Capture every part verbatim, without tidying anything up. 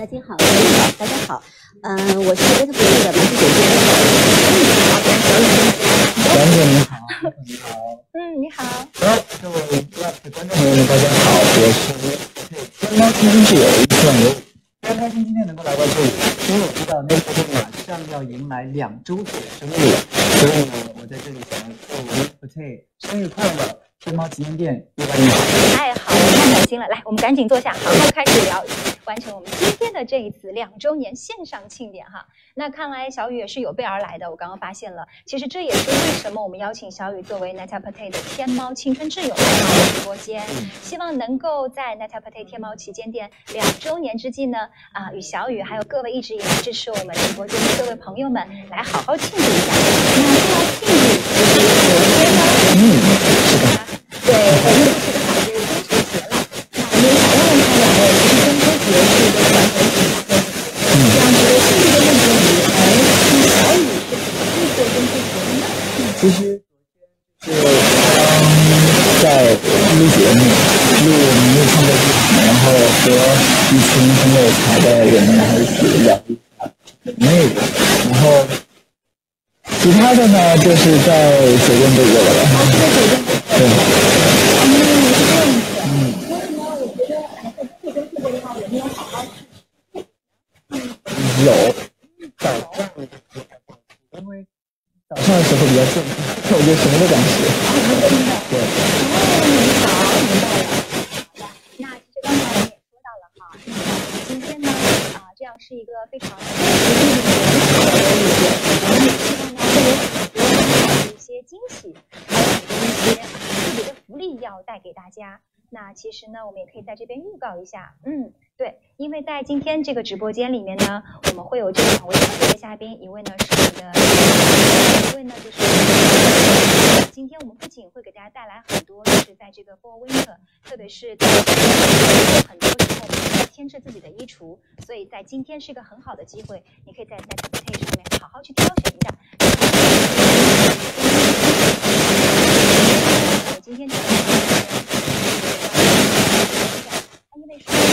大家好，大家好，嗯、呃，我是威特福利的马戏姐姐。 小姐你好，你好， 嗯，你好。 好，各位 Live 的观众朋友们，大家好，我是天猫天津市有一段流。非常开心今天能够来到这里，因为我知道那个马上要迎来两周岁的生日了，所以呢，我在这里想要祝 Live 生日快乐！天猫旗舰店六八零好。 太好了，太开心了！来，我们赶紧坐下，好好开始聊，完成我们今天的这一次两周年线上庆典哈。那看来小雨也是有备而来的，我刚刚发现了，其实这也是为什么我们邀请小雨作为 Net-a-Porter 的天猫青春挚友来到我们直播间，希望能够在 Net-a-Porter 天猫旗舰店两周年之际呢，啊，与小雨还有各位一直以来支持我们直播间的各位朋友们来好好庆祝一下。那说到庆祝，其实昨天呢，嗯，是的，对，昨天就是个好日子，中秋节了。那我们也想问问看两位，其实中秋节是一个传统挺大的日子，这样子的庆祝的梦中里，哎，那小雨是怎么度过中秋节的呢？ 其实昨天是刚在录节目，录我们的创作剧场，然后和一群很有才的人然后一起聊一下内容，然后其他的呢就是在酒店度过了。 啊，是在酒店度过。 对。 嗯，是这样子。嗯。所以呢，我觉得哎，在这中秋节的话，有没有好好吃？ 有。早上因为早上的时候比较健康，我就什么都敢吃。 啊，真的。 对。 哦，好，明白了。好的，那其实刚才我们也说到了哈，那今天呢，啊，这样是一个非常实际的一个我们也希望呢会有很多的一些惊喜，还有很多一些特别的福利要带给大家。那其实呢，我们也可以在这边预告一下，嗯，对，因为在今天这个直播间里面呢，我们会有这两位特别的嘉宾，一位呢是我们的，一位呢就是。今天我们不仅会给大家带来很多，就是在这个 Fall Winter， 特别是在很多时候我们要添置自己的衣橱，所以在今天是一个很好的机会，你可以在 Net-a-Porter 上面好好去挑选一下。我今天这个因为说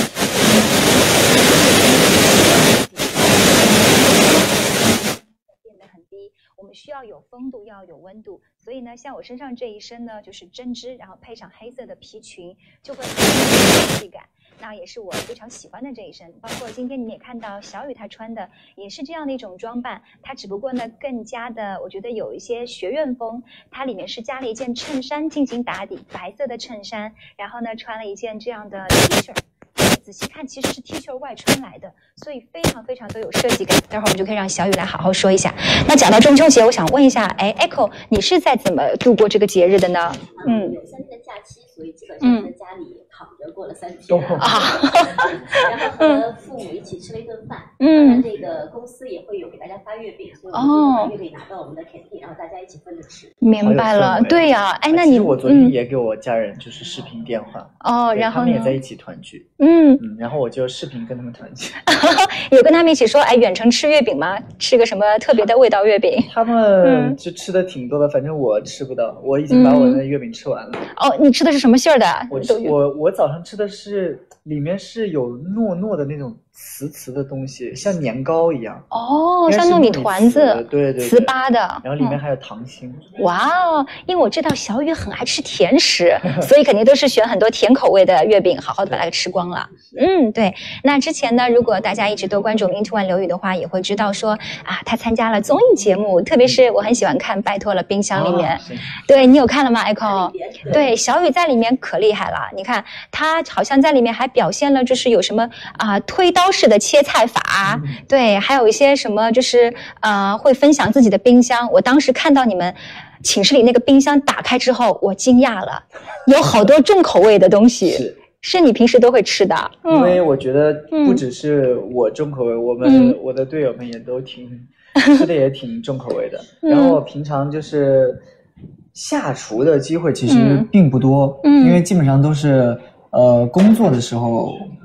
变得很低，我们需要有风度，要有温度。所以呢，像我身上这一身呢，就是针织，然后配上黑色的皮裙，就会很有气感。那也是我非常喜欢的这一身。包括今天你们也看到小雨她穿的也是这样的一种装扮，她只不过呢更加的，我觉得有一些学院风。它里面是加了一件衬衫进行打底，白色的衬衫，然后呢穿了一件这样的 T 恤。仔细看其实是 T 恤外穿来的，所以非常非常的有设计感。待会儿我们就可以让小雨来好好说一下。那讲到中秋节，我想问一下，哎 ，Echo， 你是在怎么度过这个节日的呢？ 嗯，有三天的假期，所以基本上在家里躺着过了三天啊。 然后和父母一起吃了一顿饭。嗯。这个公司也会有给大家发月饼，所以我们把月饼拿到我们的 canteen， 然后大家一起分着吃。 明白了，对呀、啊，哎，那你我昨天也给我家人就是视频电话哦，然后他们也在一起团聚。 嗯。 嗯，然后我就视频跟他们团聚， 有跟他们一起说，哎，远程吃月饼吗？吃个什么特别的味道月饼？ 他们就吃的挺多的，反正我吃不到，我已经把我的月饼吃完了。 嗯、哦，你吃的是什么馅儿的？ 我吃我我早上吃的是里面是有糯糯的那种瓷瓷的东西，像年糕一样。 哦，像糯米团子， 对 对, 对， 糍粑的， 然后里面还有糖心。 嗯、哇哦，因为我知道小雨很爱吃甜食，所以肯定都是选很多甜口味的月饼，好好的把它给吃光了。嗯，对。那之前呢，如果大家一直都关注我们 Into One 刘宇的话，也会知道说啊，他参加了综艺节目，特别是我很喜欢看《拜托了冰箱》里面。哦、对你有看了吗 ，Echo？ 对，小雨在里面可厉害了。你看他好像在里面还表现了，就是有什么啊、呃、推刀式的切菜法，嗯、对，还有一些什么就是呃会分享自己的冰箱。我当时看到你们寝室里那个冰箱打开之后，我惊讶了，有好多重口味的东西。是是你平时都会吃的， 因为我觉得不只是我重口味，嗯、我们、嗯、我的队友们也都挺吃的也挺重口味的。嗯、然后我平常就是下厨的机会其实并不多，嗯、因为基本上都是呃工作的时候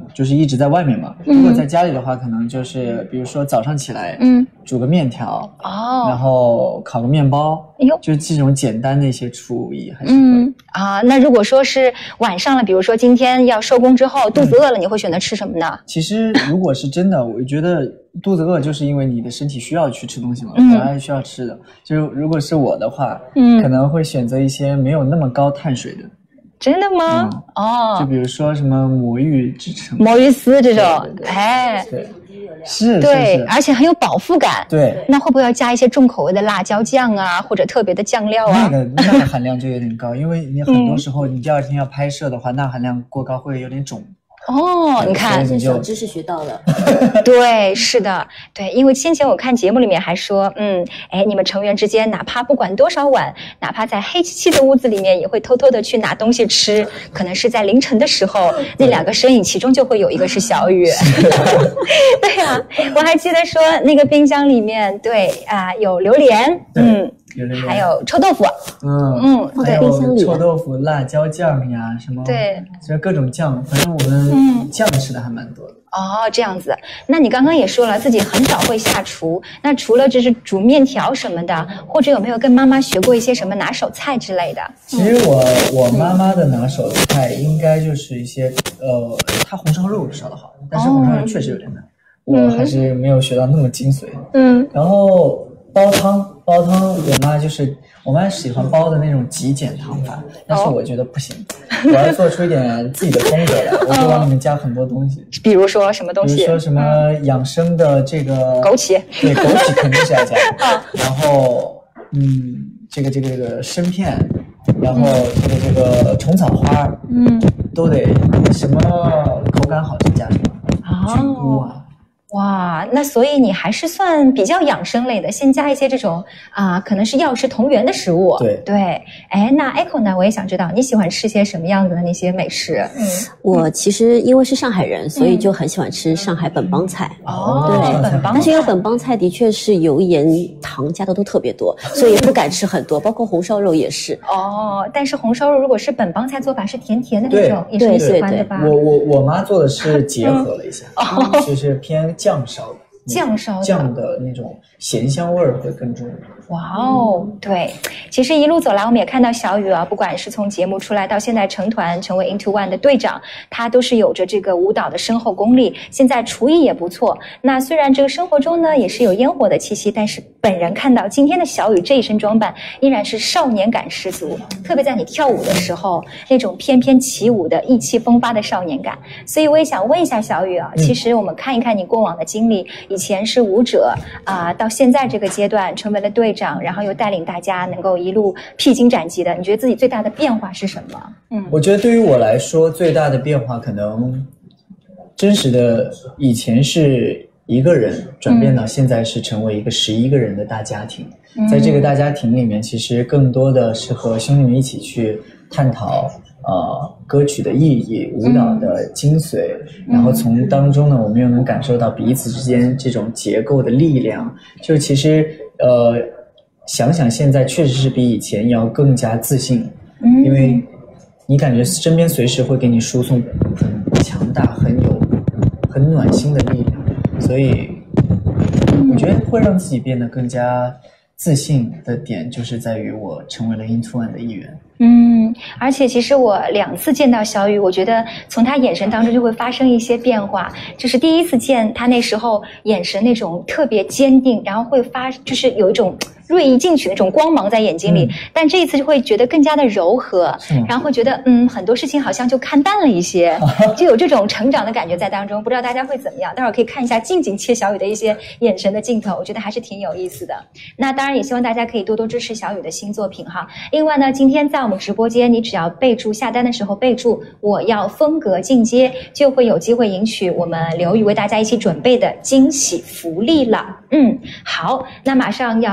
就是一直在外面嘛。嗯、如果在家里的话，可能就是比如说早上起来，嗯，煮个面条，哦，然后烤个面包，哎呦，就是这种简单的一些厨艺还是会。 嗯啊，那如果说是晚上了，比如说今天要收工之后，肚子饿了，你会选择吃什么呢？ 其实如果是真的，我觉得肚子饿就是因为你的身体需要去吃东西嘛，本来需要吃的。就是如果是我的话，嗯，可能会选择一些没有那么高碳水的。 真的吗？嗯、哦， 就比如说什么魔芋制成、 魔芋丝这种，哎， 对，是， 对， 是是而且很有饱腹感。 对， 那会不会要加一些重口味的辣椒酱啊，或者特别的酱料啊？ 那个钠含量就有点高，因为你很多时候你第二天要拍摄的话，钠含量过高会有点肿。 哦，你看， 这小知识学到了。 对，是的，对，因为先前我看节目里面还说，嗯，哎，你们成员之间哪怕不管多少晚，哪怕在黑漆漆的屋子里面，也会偷偷的去拿东西吃。可能是在凌晨的时候，那两个身影其中就会有一个是小雨。对呀、啊，我还记得说那个冰箱里面，对啊、呃，有榴莲，嗯。还有臭豆腐， 嗯嗯，还有臭豆腐、辣椒酱呀，什么对，就是各种酱，反正我们酱吃的还蛮多的。 哦，这样子。那你刚刚也说了自己很少会下厨，那除了就是煮面条什么的，或者有没有跟妈妈学过一些什么拿手菜之类的？ 其实我我妈妈的拿手菜应该就是一些呃，她红烧肉烧得好，但是红烧肉确实有点难，我还是没有学到那么精髓。嗯，然后。煲汤，煲汤，我妈就是我妈喜欢煲的那种极简汤法，但是我觉得不行，我要做出一点自己的风格来，我就往里面加很多东西。 比如说什么东西？ 比如说什么养生的这个枸杞， 对，枸杞肯定是要加。然后，嗯，这个这个这个参片，然后这个这个虫草花，嗯，都得什么口感好就加什么，菌菇啊。 哇，那所以你还是算比较养生类的，先加一些这种啊、呃，可能是药食同源的食物。 对对，哎，那 Echo 呢？我也想知道你喜欢吃些什么样子的那些美食？ 嗯，我其实因为是上海人，所以就很喜欢吃上海本帮菜。 哦， 对， 本帮菜。 但是因为本帮菜的确是油盐糖加的都特别多，所以不敢吃很多，包括红烧肉也是。 哦，但是红烧肉如果是本帮菜做法是甜甜的那种，也是你喜欢的吧？ 我我我妈做的是结合了一下，嗯、就是偏。酱烧的， 酱烧的酱的那种咸香味儿会更重。 哇哦，对，其实一路走来，我们也看到小雨啊，不管是从节目出来到现在成团成为 Into One 的队长，他都是有着这个舞蹈的深厚功力，现在厨艺也不错。那虽然这个生活中呢也是有烟火的气息，但是本人看到今天的小雨这一身装扮，依然是少年感十足，特别在你跳舞的时候，那种翩翩起舞的意气风发的少年感。所以我也想问一下小雨啊，其实我们看一看你过往的经历，以前是舞者啊、呃，到现在这个阶段成为了队长。然后又带领大家能够一路披荆斩棘的，你觉得自己最大的变化是什么？ 嗯，我觉得对于我来说，最大的变化可能真实的以前是一个人，转变到现在是成为一个十一个人的大家庭。嗯、在这个大家庭里面，其实更多的是和兄弟们一起去探讨呃歌曲的意义、舞蹈的精髓，嗯、然后从当中呢，我们又能感受到彼此之间这种结构的力量。就其实呃。想想现在确实是比以前要更加自信，嗯，因为你感觉身边随时会给你输送很强大、很有、很暖心的力量，所以我觉得会让自己变得更加自信的点，就是在于我成为了 Into One 的一员。 嗯，而且其实我两次见到小雨，我觉得从他眼神当中就会发生一些变化。就是第一次见他那时候眼神那种特别坚定，然后会发就是有一种锐意进取那种光芒在眼睛里，嗯、但这一次就会觉得更加的柔和，嗯、然后会觉得嗯很多事情好像就看淡了一些，就有这种成长的感觉在当中。不知道大家会怎么样？待会儿可以看一下静静切小雨的一些眼神的镜头，我觉得还是挺有意思的。那当然也希望大家可以多多支持小雨的新作品哈。另外呢，今天在我们直播间，你只要备注下单的时候备注我要风格进阶，就会有机会赢取我们刘宇为大家一起准备的惊喜福利了。嗯，好，那马上要进入到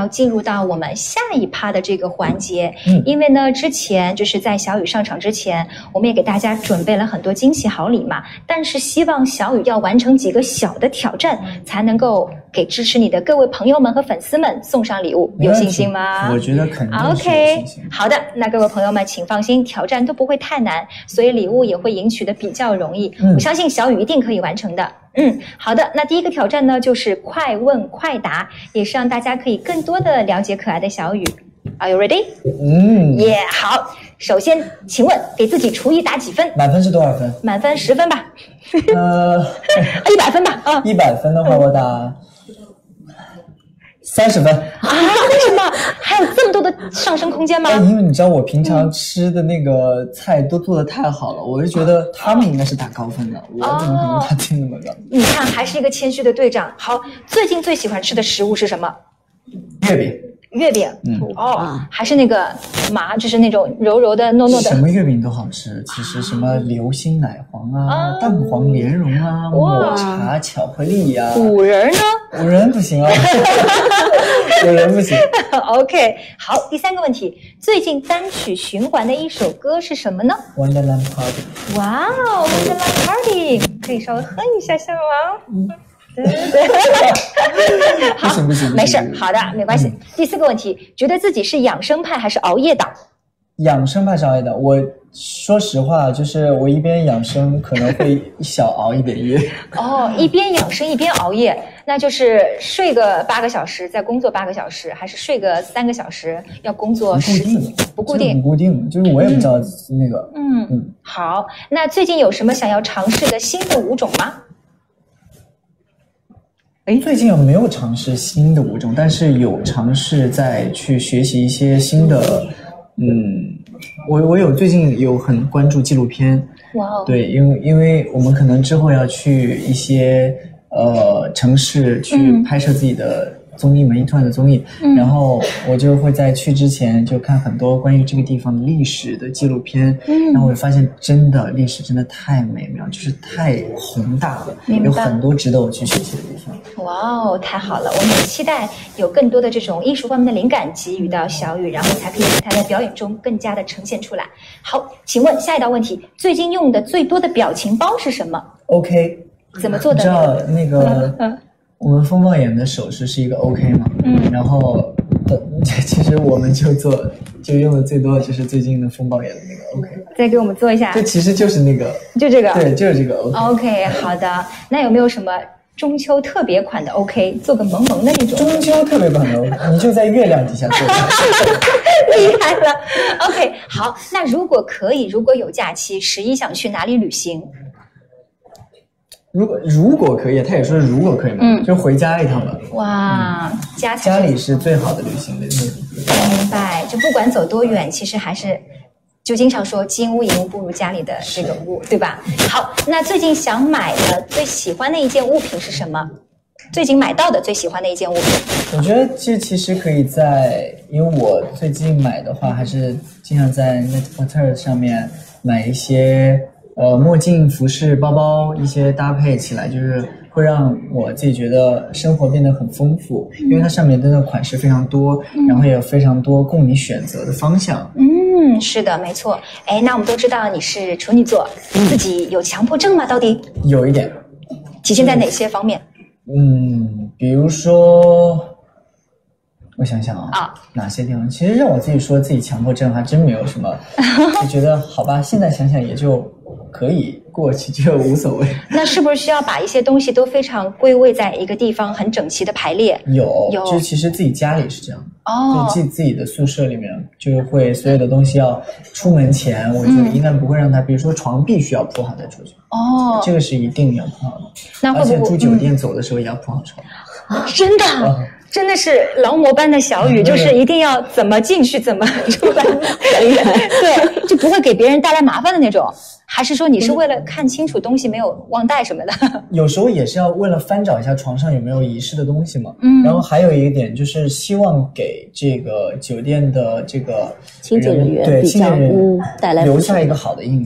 到我们下一趴的这个环节。 嗯， 因为呢，之前就是在小雨上场之前，我们也给大家准备了很多惊喜好礼嘛。但是希望小雨要完成几个小的挑战，才能够给支持你的各位朋友们和粉丝们送上礼物。有信心吗？ 我觉得肯定是有信心。 OK， 好的，那各位朋友们请放心，挑战都不会太难，所以礼物也会赢取的比较容易。嗯，我相信小雨一定可以完成的。嗯，好的，那第一个挑战呢，就是快问快答，也是让大家可以更多的了解可爱的小雨。Are you ready？ 嗯， 耶、yeah, 好。首先，请问给自己厨艺打几分？ 满分是多少分？ 满分十分吧。 呃， 一百分吧。啊， 一百分的话，我打三十分。 啊？为什么还有这么多的上升空间吗？ 因为你知道我平常吃的那个菜都做得太好了，我就觉得他们应该是打高分的，我怎么可能打进那么高？ 你看，还是一个谦虚的队长。好，最近最喜欢吃的食物是什么？ 月饼。 月饼， 嗯， 哦，还是那个麻，就是那种柔柔的、糯糯的。 什么月饼都好吃，其实什么流心奶黄啊、啊蛋黄莲蓉啊、抹茶巧克力呀、啊。 五仁呢？ 五仁不行啊，五仁不行。 OK， 好，第三个问题，最近单曲循环的一首歌是什么呢 ？Wonderland Party。 哇哦 ，Wonderland Party， 可以稍微哼一下下吗？嗯。对对对， 不行不行， 没事，好的，没关系。嗯、第四个问题，觉得自己是养生派还是熬夜党？ 养生派是熬夜党。我说实话，就是我一边养生可能会小熬一点夜。 哦，一边养生一边熬夜，那就是睡个八个小时，再工作八个小时，还是睡个三个小时，要工作十几？不固定， 不固定，就是我也不知道那个。 嗯嗯，好，那最近有什么想要尝试的新的舞种吗？ 哎，最近有没有尝试新的舞种？但是有尝试在去学习一些新的，嗯，我我有最近有很关注纪录片， 哇哦， 对，因为因为我们可能之后要去一些呃城市去拍摄自己的综艺，文艺团的综艺，嗯、然后我就会在去之前就看很多关于这个地方的历史的纪录片，嗯、然后我发现真的历史真的太美妙，就是太宏大了，有很多值得我去学习的地方。 哇哦，太好了！我们也期待有更多的这种艺术方面的灵感给予到小雨，然后才可以使它在表演中更加的呈现出来。好，请问下一道问题，最近用的最多的表情包是什么 ？OK， 怎么做的？ 你知道那个？嗯我们风暴眼的手势是一个 OK 嘛，嗯，然后呃，其实我们就做就用的最多的就是最近的风暴眼的那个 OK， 再给我们做一下， 这其实就是那个， 就这个， 对，就是这个 OK。 OK， 好的，那有没有什么中秋特别款的 OK， 做个萌萌的那种？ 中秋特别款的 OK， 你就在月亮底下做。 厉害了 ，OK， 好，那如果可以，如果有假期，十一想去哪里旅行？ 如果如果可以，他也说如果可以嘛，嗯，就回家一趟吧。 哇，嗯、家家里是最好的旅行的地方。 明白，就不管走多远，其实还是就经常说金屋银屋不如家里的这个屋，对吧？好，那最近想买的、最喜欢的一件物品是什么？最近买到的最喜欢的一件物品？ 我觉得这其实可以在，因为我最近买的话，还是经常在 Net-a-Porter 上面买一些。呃，墨镜、服饰、包包一些搭配起来，就是会让我自己觉得生活变得很丰富，因为它上面真的款式非常多，嗯、然后也有非常多供你选择的方向。 嗯，是的，没错。哎，那我们都知道你是处女座，嗯、自己有强迫症吗？到底？ 有一点。 体现在哪些方面？ 嗯，比如说，我想想啊， 啊， 哪些地方？其实让我自己说自己强迫症还真没有什么，就觉得好吧，现在想想也就。可以过去就无所谓。 那是不是需要把一些东西都非常归位在一个地方，很整齐的排列？ 有， 有， 就其实自己家里是这样哦， 就自己自己的宿舍里面，就会所有的东西要出门前，我就应该不会让它，比如说床必须要铺好再出去。 哦， 这个是一定要铺好的。 那会不会而且住酒店走的时候也要铺好床。 啊，真的。嗯真的是劳模般的小雨，就是一定要怎么进去怎么出来，对，就不会给别人带来麻烦的那种。还是说你是为了看清楚东西没有忘带什么的？ 有时候也是要为了翻找一下床上有没有遗失的东西嘛。嗯。然后还有一个点就是希望给这个酒店的这个清洁人员对清洁人员带来留下一个好的印象。 对。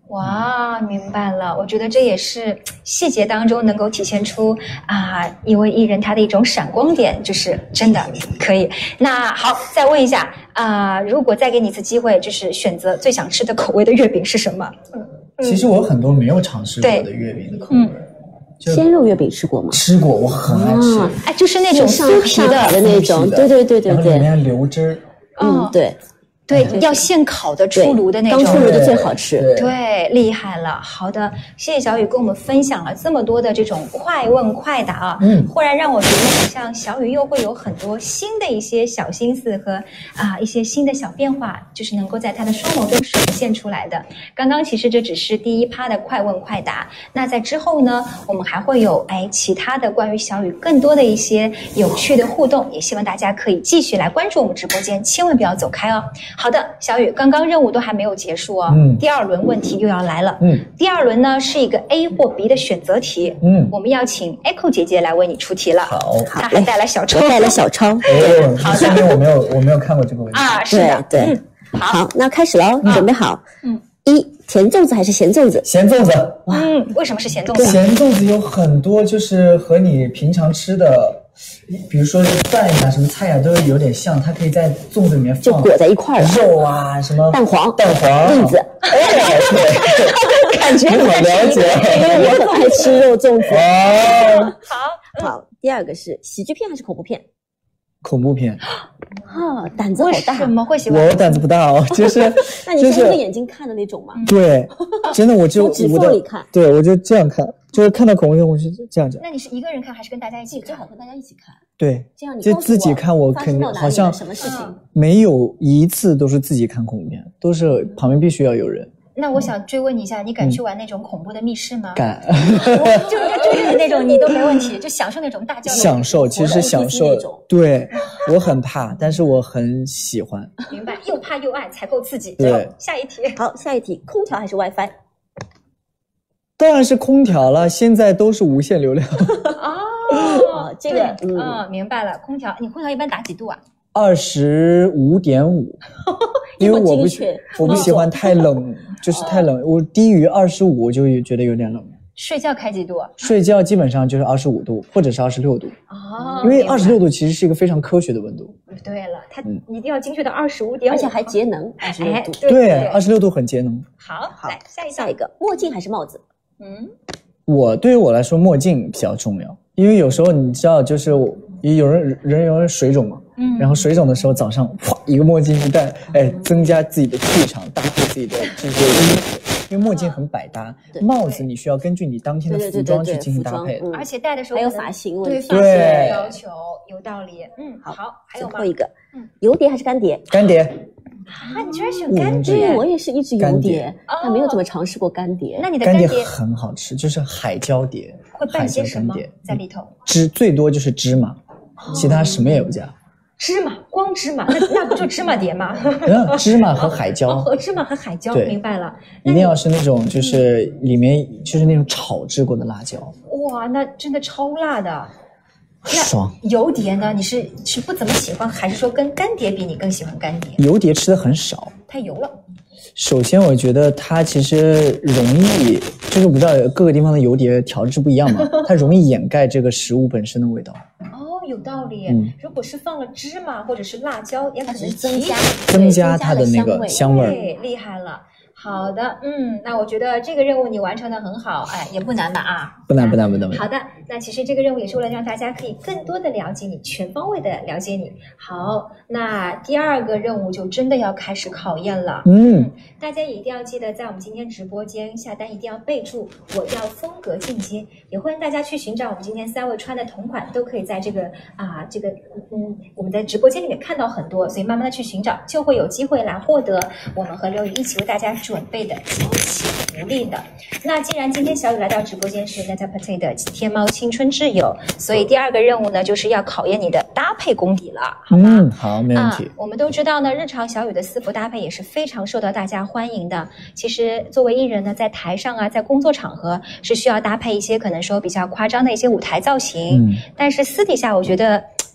哇，明白了。我觉得这也是细节当中能够体现出啊一位艺人他的一种闪光点，就是真的可以。那好，再问一下啊，如果再给你一次机会，就是选择最想吃的口味的月饼是什么？嗯， 其实我有很多没有尝试过的月饼的口味。嗯鲜肉月饼吃过吗？ 吃过，我很爱吃。 哦、哎，就是那种酥皮的的那种，对对对对对， 里面流汁。 嗯，对。 对，要现烤的出炉的那种， 刚出炉的最好吃。 对，对厉害了。好的，谢谢小雨跟我们分享了这么多的这种快问快答啊，嗯，忽然让我觉得好像小雨又会有很多新的一些小心思和啊一些新的小变化，就是能够在他的双眸中呈现出来的。刚刚其实这只是第一趴的快问快答，那在之后呢，我们还会有哎其他的关于小雨更多的一些有趣的互动，也希望大家可以继续来关注我们直播间，千万不要走开哦。好的，小雨，刚刚任务都还没有结束哦，嗯，第二轮问题又要来了，嗯，第二轮呢是一个 A 或 B 的选择题，嗯，我们要请 Echo 姐姐来为你出题了， 好， 她还带来小抄， 带来小抄， 哦，好的，下面我没有我没有看过这个问题啊，是的， 对，对嗯， 好，那开始喽，准备好，嗯，一甜粽子还是咸粽子？ 咸粽子， 哇，嗯，为什么是咸粽子？ 咸粽子有很多就是和你平常吃的。比如说饭呀、什么菜呀，都有点像，它可以在粽子里面放， 就裹在一块儿肉啊，什么蛋黄、 蛋黄、 栗子， 哎，对， 感觉我了解， 因为我很爱吃肉粽子。 哦， 好， 好，第二个是喜剧片还是恐怖片？ 恐怖片。 啊，胆子好大！ 为什么会喜欢？ 我胆子不大哦，就是那你是蒙着眼睛看的那种吗？ 对，真的我就指缝里看， 对我就这样看。就是看到恐怖片，我是这样讲。 那你是一个人看还是跟大家一起看？ 最好跟大家一起看。 对， 这样你就自己看，我肯定好像什么事情没有一次都是自己看恐怖片，都是旁边必须要有人。 那我想追问你一下，你敢去玩那种恐怖的密室吗？ 敢， 就就追着那种你都没问题，就享受那种大叫。 享受，其实享受。对，我很怕，但是我很喜欢。 明白，又怕又爱才够刺激。 对， 下一题。 好，下一题，空调还是 WiFi？ 当然是空调了，现在都是无线流量。 哦， 这个， 嗯、哦，明白了。空调，你空调一般打几度啊？ 二十五点五，因为我不我不喜欢太冷，就是太冷，我低于二十五就觉得有点冷。 睡觉开几度？ 睡觉基本上就是二十五度或者是二十六度。 哦， 因为二十六度其实是一个非常科学的温度。 对了，它一定要精确到二十五点五， 而且还节能。二十六度， 对，二十六度很节能。 好，好，来下一下一个，墨镜还是帽子？ 嗯， 我对于我来说，墨镜比较重要，因为有时候你知道，就是有人人有人水肿嘛，嗯，然后水肿的时候早上哗一个墨镜一戴，哎，增加自己的气场，搭配自己的这些衣服。因为墨镜很百搭，帽子你需要根据你当天的服装去进行搭配， 而且戴的时候还有发型问题， 对发型的要求有道理。嗯，好，还有最后一个，嗯，油碟还是干碟？ 干碟。 啊，你居然选干碟？ 我也是一直油碟，但没有怎么尝试过干碟。 那你的干碟很好吃，就是海椒碟， 会拌些什么在里头？ 芝最多就是芝麻，其他什么也不加。 芝麻，光芝麻，那那不就芝麻碟吗？ 嗯，芝麻和海椒， 和芝麻和海椒，明白了。 一定要是那种，就是里面就是那种炒制过的辣椒。 哇，那真的超辣的， 爽。 油碟呢？你是是不怎么喜欢，还是说跟干碟比，你更喜欢干碟？ 油碟吃的很少， 太油了。 首先，我觉得它其实容易，就是我不知道各个地方的油碟调制不一样嘛，它容易掩盖这个食物本身的味道。 哦，有道理。嗯，如果是放了芝麻或者是辣椒，也可能增加增加它的那个香味。 对，厉害了。好的，嗯，那我觉得这个任务你完成的很好，哎，也不难吧？啊， 不难，不难，不难。 好的，那其实这个任务也是为了让大家可以更多的了解你，全方位的了解你。好，那第二个任务就真的要开始考验了。嗯，大家也一定要记得，在我们今天直播间下单一定要备注我要风格进阶，也欢迎大家去寻找我们今天三位穿的同款，都可以在这个啊这个嗯我们在直播间里面看到很多，所以慢慢的去寻找，就会有机会来获得我们和刘宇一起为大家准备的惊喜福利的。那既然今天小雨来到直播间是 Net-a-Porter 的天猫青春挚友，所以第二个任务呢就是要考验你的搭配功底了，好吗？ 嗯，好，没问题。 啊、我们都知道呢，日常小雨的私服搭配也是非常受到大家欢迎的。其实作为艺人呢，在台上啊，在工作场合是需要搭配一些可能说比较夸张的一些舞台造型，嗯、但是私底下我觉得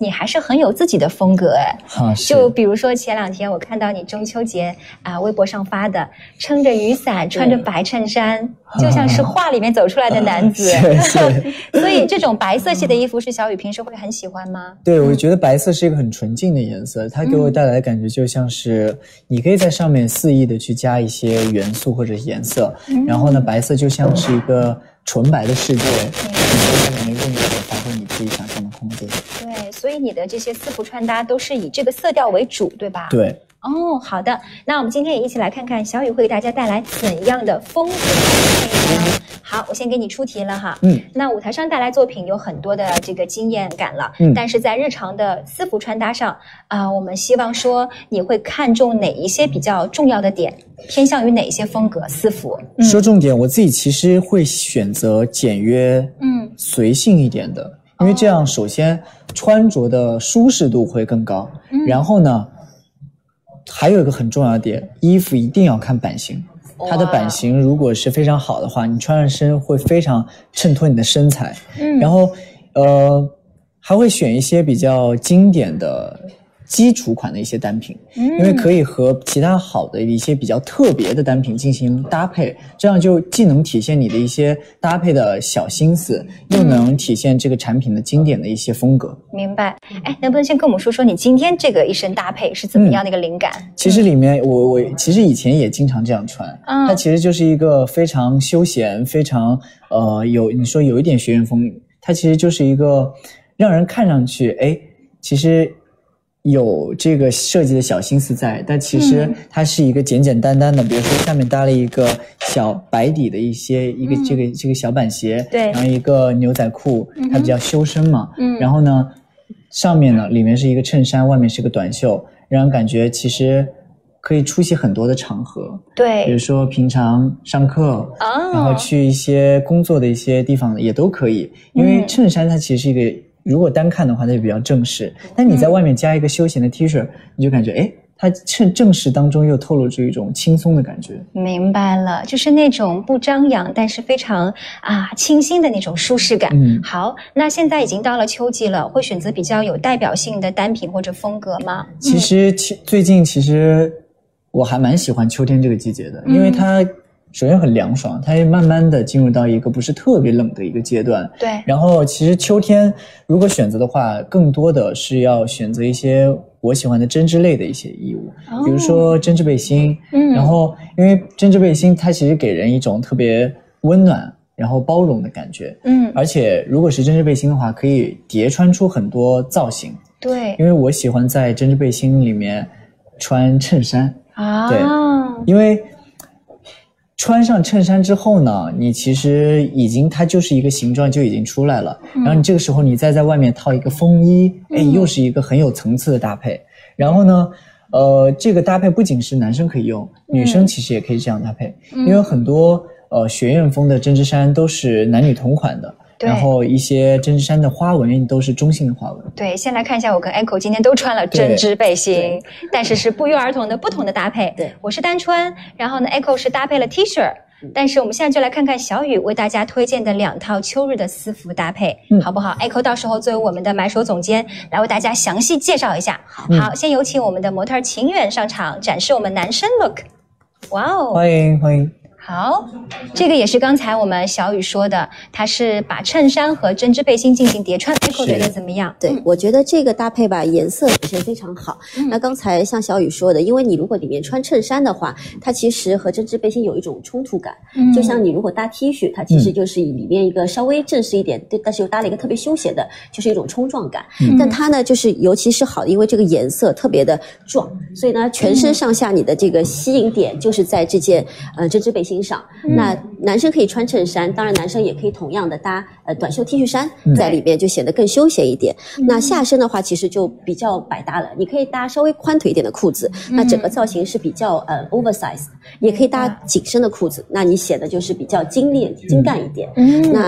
你还是很有自己的风格哎。 啊， 就比如说前两天我看到你中秋节啊、呃、微博上发的，撑着雨伞，穿着白衬衫，就像是画里面走出来的男子。 是是所以这种白色系的衣服是小雨平时会很喜欢吗？ 对，我觉得白色是一个很纯净的颜色，它给我带来的感觉就像是你可以在上面肆意的去加一些元素或者颜色，嗯、然后呢，白色就像是一个纯白的世界，你可以在里面任意的发挥你自己想象的空间。 对，所以你的这些私服穿搭都是以这个色调为主，对吧？ 对。 哦，好的，那我们今天也一起来看看小雨会给大家带来怎样的风格呢？好，我先给你出题了哈。嗯，那舞台上带来作品有很多的这个经验感了，嗯，但是在日常的私服穿搭上啊、呃，我们希望说你会看重哪一些比较重要的点，偏向于哪一些风格私服？ 嗯、说重点，我自己其实会选择简约、嗯，随性一点的，因为这样首先穿着的舒适度会更高，嗯、然后呢。还有一个很重要的点，衣服一定要看版型，它的版型如果是非常好的话，你穿上身会非常衬托你的身材。嗯，然后呃还会选一些比较经典的基础款的一些单品，嗯，因为可以和其他好的一些比较特别的单品进行搭配，这样就既能体现你的一些搭配的小心思，又能体现这个产品的经典的一些风格。 明白。哎，能不能先跟我们说说你今天这个一身搭配是怎么样的一个灵感？嗯、 其实里面我我其实以前也经常这样穿，嗯，它其实就是一个非常休闲，非常呃有你说有一点学院风，它其实就是一个让人看上去哎，其实。有这个设计的小心思在，但其实它是一个简简单单的，比如说下面搭了一个小白底的一些一个这个这个小板鞋， 对， 然后一个牛仔裤，它比较修身嘛，嗯，然后呢，上面呢里面是一个衬衫，外面是个短袖，让人感觉其实可以出席很多的场合， 对， 比如说平常上课，哦，然后去一些工作的一些地方也都可以，因为衬衫它其实是一个。如果单看的话，它就比较正式。但你在外面加一个休闲的 T 恤，你就感觉，哎，它趁正式当中又透露出一种轻松的感觉。 明白了，就是那种不张扬，但是非常啊清新的那种舒适感。嗯，好，那现在已经到了秋季了，会选择比较有代表性的单品或者风格吗？ 其实，其最近其实我还蛮喜欢秋天这个季节的，因为它。首先很凉爽，它也慢慢的进入到一个不是特别冷的一个阶段。 对。 然后其实秋天如果选择的话，更多的是要选择一些我喜欢的针织类的一些衣物，哦，比如说针织背心。嗯。然后因为针织背心它其实给人一种特别温暖然后包容的感觉。嗯。而且如果是针织背心的话，可以叠穿出很多造型。 对。 因为我喜欢在针织背心里面穿衬衫。 啊。 对。因为穿上衬衫之后呢，你其实已经它就是一个形状就已经出来了，嗯，然后你这个时候你再在外面套一个风衣，哎，嗯，又是一个很有层次的搭配。然后呢，呃，这个搭配不仅是男生可以用，嗯，女生其实也可以这样搭配，嗯，因为很多呃学院风的针织衫都是男女同款的。然后一些针织衫的花纹都是中性的花纹。 对，先来看一下，我跟 Echo 今天都穿了针织背心，但是是不约而同的不同的搭配。 对， 我是单穿，然后呢 Echo 是搭配了 T 恤，但是我们现在就来看看小雨为大家推荐的两套秋日的私服搭配，嗯，好不好 ？Echo 到时候作为我们的买手总监来为大家详细介绍一下。好，嗯，好，先有请我们的模特秦远上场展示我们男生 look。哇哦， 欢迎欢迎。 好，这个也是刚才我们小雨说的，它是把衬衫和针织背心进行叠穿 ，Echo 觉得怎么样？ 对，我觉得这个搭配吧，颜色本身非常好。嗯，那刚才像小雨说的，因为你如果里面穿衬衫的话，它其实和针织背心有一种冲突感。嗯，就像你如果搭 T 恤，它其实就是以里面一个稍微正式一点，对，但是又搭了一个特别休闲的，就是一种冲撞感。嗯，但它呢，就是尤其是好，因为这个颜色特别的壮，所以呢，全身上下你的这个吸引点就是在这件呃针织背心。欣赏，那男生可以穿衬衫，当然男生也可以同样的搭呃短袖 T 恤衫在里面，就显得更休闲一点。嗯，那下身的话其实就比较百搭了，你可以搭稍微宽腿一点的裤子，嗯，那整个造型是比较呃 oversize， 也可以搭紧身的裤子，那你显得就是比较精炼精干一点。嗯，那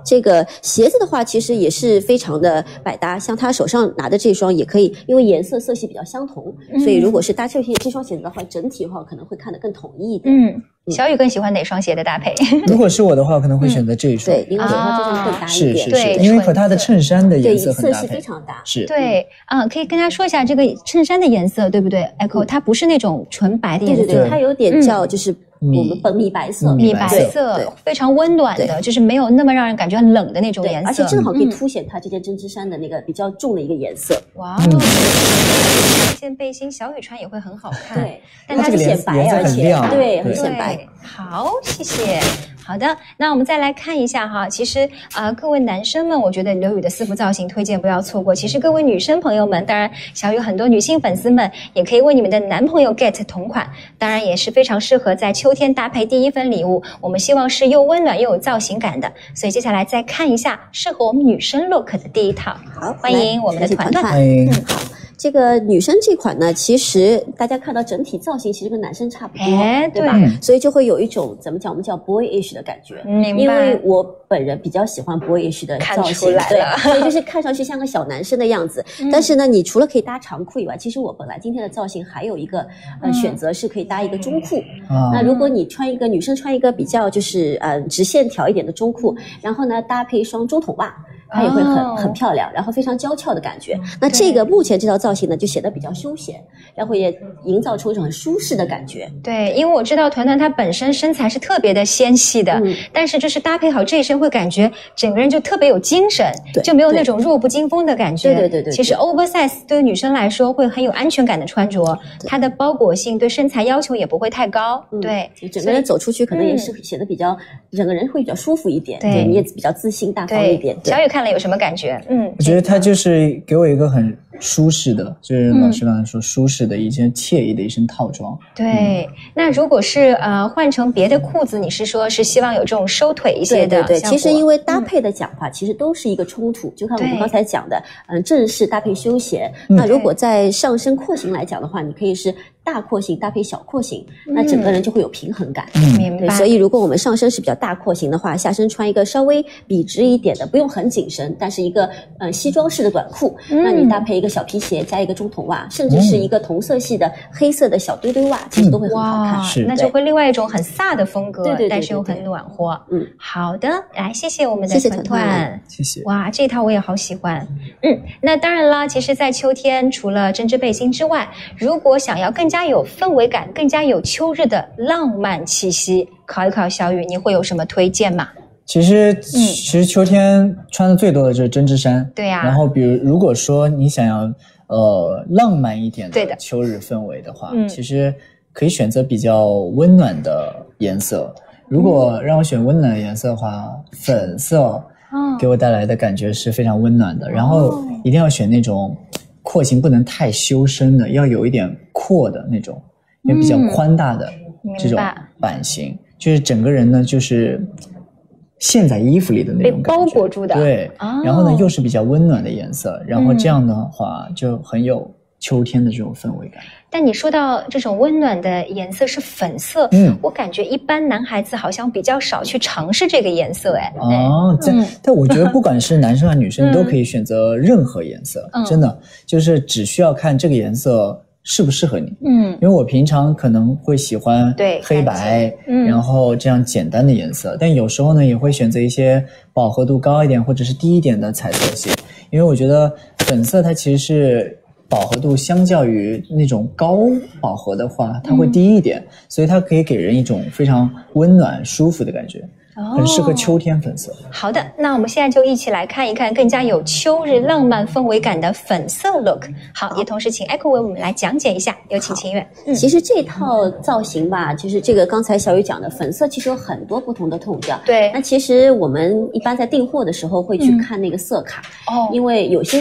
这个鞋子的话，其实也是非常的百搭，像他手上拿的这双也可以，因为颜色色系比较相同，嗯、所以如果是搭这这双鞋子的话，整体的话可能会看得更统一一点。 嗯，小雨更喜欢哪双鞋的搭配？ 如果是我的话，可能会选择这一双。 对，因为这双这双更搭一点。 是是是，因为和它的衬衫的颜色很搭配， 色系非常搭。 是。 对啊，可以跟大家说一下这个衬衫的颜色，对不对 ？Echo， 它不是那种纯白的颜色， 对对对，它有点叫就是。我们本米白色， 米白色非常温暖的，就是没有那么让人感觉很冷的那种颜色， 而且正好可以凸显它这件针织衫的那个比较重的一个颜色。 哇，这件背心小雨穿也会很好看， 对，但它是显白，而且对很显白。 好，谢谢。好的，那我们再来看一下哈，其实啊、呃，各位男生们，我觉得刘宇的四幅造型推荐不要错过。其实各位女生朋友们，当然小雨很多女性粉丝们也可以为你们的男朋友 get 同款，当然也是非常适合在秋天搭配第一份礼物。我们希望是又温暖又有造型感的，所以接下来再看一下适合我们女生 look 的第一套。 好， 欢迎我们的团团。 欢迎。 嗯，好。这个女生这款呢，其实大家看到整体造型其实跟男生差不多， 哎、 对吧？嗯、所以就会有一种怎么讲，我们叫 boyish 的感觉。 明白。 因为我本人比较喜欢 boyish 的造型，对，所以就是看上去像个小男生的样子。嗯、但是呢，你除了可以搭长裤以外，其实我本来今天的造型还有一个呃、嗯、选择是可以搭一个中裤。嗯、那如果你穿一个女生穿一个比较就是呃直线条一点的中裤，然后呢搭配一双中筒袜。它也会很、哦、很漂亮，然后非常娇俏的感觉。那这个目前这套造型呢，就显得比较休闲，然后也营造出一种很舒适的感觉。 对，因为我知道团团她本身身材是特别的纤细的，嗯、但是就是搭配好这一身，会感觉整个人就特别有精神，就没有那种弱不禁风的感觉。 对对对 对, 对。 其实 oversize 对于女生来说会很有安全感的穿着，它的包裹性对身材要求也不会太高。嗯、对， 整个人走出去可能也是显得比较，嗯、整个人会比较舒服一点。对，对你也比较自信大方一点。 小雨看了有什么感觉？嗯， 我觉得它就是给我一个很舒适的，就是老师刚才说舒适的一件惬意的一身套装。 对，嗯、那如果是呃换成别的裤子，你是说是希望有这种收腿一些的？ 对对对，其实因为搭配的讲法，嗯、其实都是一个冲突。就看我们刚才讲的，嗯，正式搭配休闲。嗯、那如果在上身廓形来讲的话，你可以是大廓形搭配小廓形，嗯、那整个人就会有平衡感。 嗯，明白。 所以如果我们上身是比较大廓形的话，下身穿一个稍微笔直一点的，不用很紧身，但是一个呃西装式的短裤，嗯、那你搭配一个小皮鞋加一个中筒袜，甚至是一个同色系的黑色的小堆堆袜，其实都会很好看。 是， 那就会另外一种很飒的风格， 对对对对对， 但是又很暖和。 嗯， 好的，来谢谢我们的团团， 谢谢。 哇，这套我也好喜欢。嗯，那当然啦，其实，在秋天除了针织背心之外，如果想要更加有氛围感，更加有秋日的浪漫气息，考一考小雨，你会有什么推荐吗？ 其实，嗯、其实秋天穿的最多的就是针织衫。 对呀、啊。 然后，比如如果说你想要呃浪漫一点的秋日氛围的话， 嗯、 其实可以选择比较温暖的颜色。如果让我选温暖的颜色的话，嗯、粉色给我带来的感觉是非常温暖的。哦、然后一定要选那种廓形不能太修身的，要有一点阔的那种，也比较宽大的这种版型，嗯、就是整个人呢就是陷在衣服里的那种感觉， 被包裹住的。 对，哦、然后呢又是比较温暖的颜色，然后这样的话就很有秋天的这种氛围感。 但你说到这种温暖的颜色是粉色，嗯，我感觉一般男孩子好像比较少去尝试这个颜色，哎。 哦，但、嗯、但我觉得不管是男生还是女生，都可以选择任何颜色，嗯、真的就是只需要看这个颜色适不适合你。嗯，因为我平常可能会喜欢黑白，嗯、然后这样简单的颜色，但有时候呢也会选择一些饱和度高一点或者是低一点的彩色系，因为我觉得粉色它其实是饱和度相较于那种高饱和的话，它会低一点，嗯、所以它可以给人一种非常温暖舒服的感觉。哦，很适合秋天粉色。 好的，那我们现在就一起来看一看更加有秋日浪漫氛围感的粉色 look。好，也同时请 Echo 为我们来讲解一下，有请清月。 嗯，其实这套造型吧，就是这个刚才小雨讲的粉色，其实有很多不同的痛调。 对， 那其实我们一般在订货的时候会去看那个色卡，嗯、哦，因为有些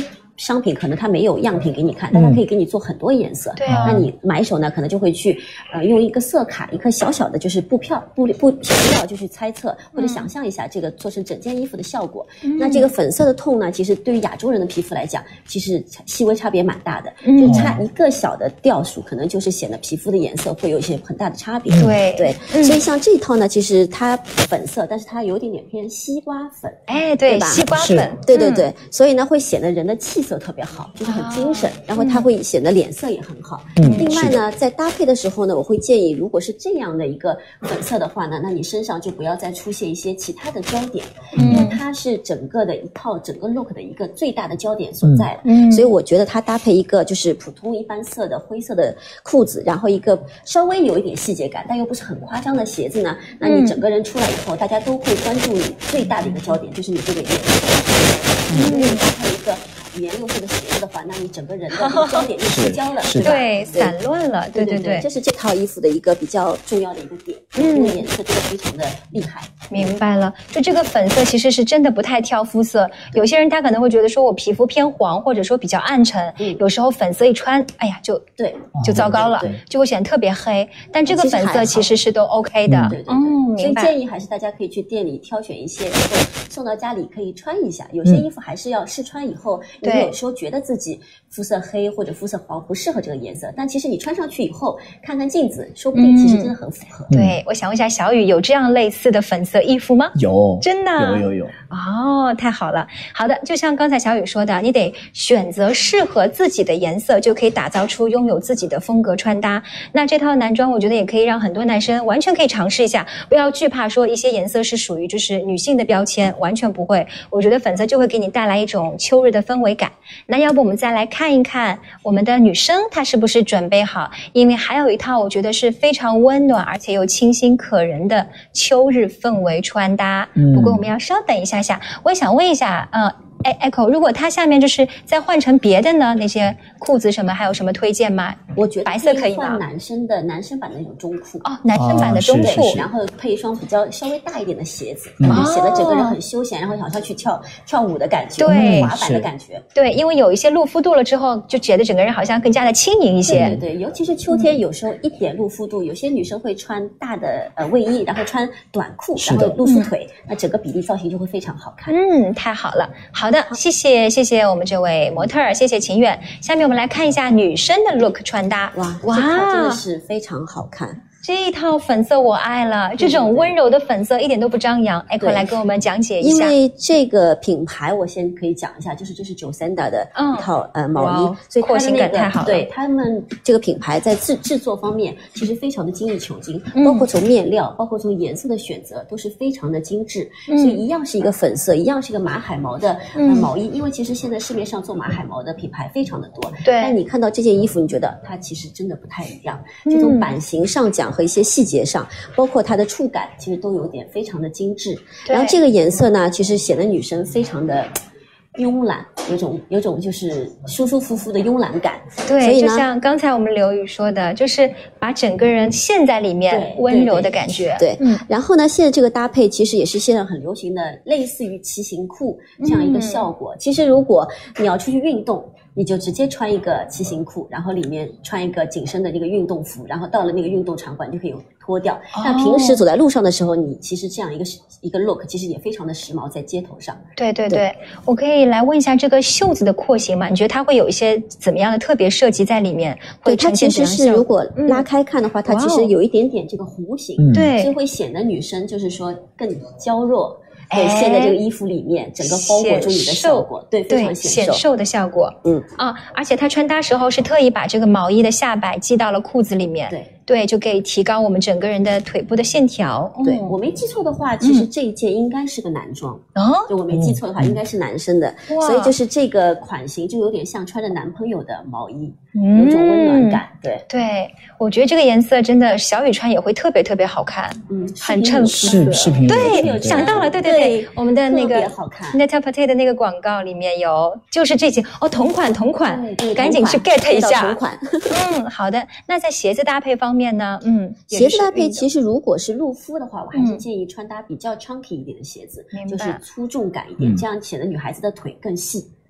商品可能它没有样品给你看，但它可以给你做很多颜色。 对啊， 那你买手呢，可能就会去呃用一个色卡，一颗小小的就是布票布布小料就去猜测或者想象一下这个做成整件衣服的效果。嗯、那这个粉色的痛呢，其实对于亚洲人的皮肤来讲，其实细微差别蛮大的，嗯、就差一个小的调数，可能就是显得皮肤的颜色会有一些很大的差别。 对对、嗯，所以像这一套呢，其实它粉色，但是它有一点点偏西瓜粉， 哎，对， 对吧？ 西瓜粉， 对对对，嗯、所以呢会显得人的气色特别好，就是很精神，啊、然后它会显得脸色也很好。嗯，另外呢，在搭配的时候呢，我会建议，如果是这样的一个粉色的话呢，那你身上就不要再出现一些其他的焦点，嗯、因为它是整个的一套整个 look 的一个最大的焦点所在。嗯，所以我觉得它搭配一个就是普通一般色的灰色的裤子，然后一个稍微有一点细节感，但又不是很夸张的鞋子呢，那你整个人出来以后，大家都会关注你最大的一个焦点，就是你这个颜色。嗯，如果你搭配一个五颜六色的鞋子的话，那你整个人的焦点就失焦了，对吧？ 对，散乱了，对对对， 这是这套衣服的一个比较重要的一个点，嗯，这个颜色真的非常的厉害。 明白了，就这个粉色其实是真的不太挑肤色，有些人他可能会觉得说我皮肤偏黄，或者说比较暗沉，嗯、有时候粉色一穿，哎呀，就对， 就糟糕了， 对对对， 就会显得特别黑。但这个粉色其实是都 OK 的， 嗯、对对对， 哦，明白。 所以建议还是大家可以去店里挑选一些，然后送到家里可以穿一下。有些衣服还是要试穿以后，你有时候觉得自己肤色黑或者肤色黄不适合这个颜色，但其实你穿上去以后看看镜子，说不定其实真的很符合。 嗯、对，我想问一下小雨，有这样类似的粉色衣服吗？ 有， 真的有有有。 哦，太好了。好的，就像刚才小雨说的，你得选择适合自己的颜色，就可以打造出拥有自己的风格穿搭。那这套男装我觉得也可以让很多男生完全可以尝试一下，不要惧怕说一些颜色是属于就是女性的标签，完全不会。我觉得粉色就会给你带来一种秋日的氛围感。那要不我们再来看一看我们的女生她是不是准备好，因为还有一套我觉得是非常温暖而且又清新可人的秋日氛围穿搭。嗯、不过我们要稍等一下下，我也想问一下呃哎 Echo， 如果它下面就是再换成别的呢？那些裤子什么还有什么推荐吗？ 我觉得白色可以吗？ 换男生的男生版的那种中裤哦，男生版的中裤， 哦、 然后配一双比较稍微大一点的鞋子，然后显得整个人很休闲，然后好像去跳跳舞的感觉， 对， 滑板的感觉。 对，因为有一些露肤度了之后，就觉得整个人好像更加的轻盈一些。 对对对，尤其是秋天，有时候一点露肤度，嗯、有些女生会穿大的呃卫衣，然后穿短裤，然后露出腿，嗯、那整个比例造型就会非常好看。 嗯，太好了。好的，谢谢。谢谢我们这位模特儿，谢谢秦远。下面我们来看一下女生的 look 穿搭。 哇哇，这套真的是非常好看。 这一套粉色我爱了，这种温柔的粉色一点都不张扬。Echo 来跟我们讲解一下。 因为这个品牌我先可以讲一下，就是这是九三 的的一套、嗯、呃毛衣，所以廓形感太好了。 对，他们这个品牌在制制作方面其实非常的精益求精，嗯、包括从面料，包括从颜色的选择都是非常的精致。嗯、所以一样是一个粉色，一样是一个马海毛的、呃、毛衣，因为其实现在市面上做马海毛的品牌非常的多。 对， 但你看到这件衣服，你觉得它其实真的不太一样，这种版型上讲和一些细节上，包括它的触感，其实都有点非常的精致。然后这个颜色呢，其实显得女生非常的慵懒，有种有种就是舒舒服服的慵懒感。 对，所以就像刚才我们刘宇说的，就是把整个人陷在里面，温柔的感觉。 对，对对嗯。然后呢，现在这个搭配其实也是现在很流行的，类似于骑行裤这样一个效果。嗯、其实如果你要出去运动，你就直接穿一个骑行裤，然后里面穿一个紧身的那个运动服，然后到了那个运动场馆就可以脱掉。那平时走在路上的时候，你其实这样一个一个 look 其实也非常的时髦，在街头上。 对对 对, 对，我可以来问一下这个袖子的廓形吗？你觉得它会有一些怎么样的特别设计在里面？ 对，它其实是如果拉开看的话，嗯、它其实有一点点这个弧形， 嗯、对， 所以会显得女生就是说更娇弱。对，现在这个衣服里面整个包裹住你的效果，对，非常显瘦， 显瘦的效果。 嗯啊，而且它穿搭时候是特意把这个毛衣的下摆系到了裤子里面， 对对，就可以提高我们整个人的腿部的线条。 对，哦、我没记错的话，其实这一件应该是个男装。 哦， 就我没记错的话，应该是男生的，所以就是这个款型就有点像穿着男朋友的毛衣，嗯、有种温暖感。对对，我觉得这个颜色真的小雨穿也会特别特别好看， 嗯， 很衬肤色。 视频对，想到了，对对对，我们的那个好看 Net-a-Porter 的那个广告里面有，就是这件哦，同款同款，赶紧去 get 一下。 同款。 嗯，好的。那在鞋子搭配方面呢？嗯， 鞋子搭配其实如果是露肤的话，我还是建议穿搭比较 chunky 一点的鞋子， 嗯、 就是粗重感一点，嗯、这样显得女孩子的腿更细。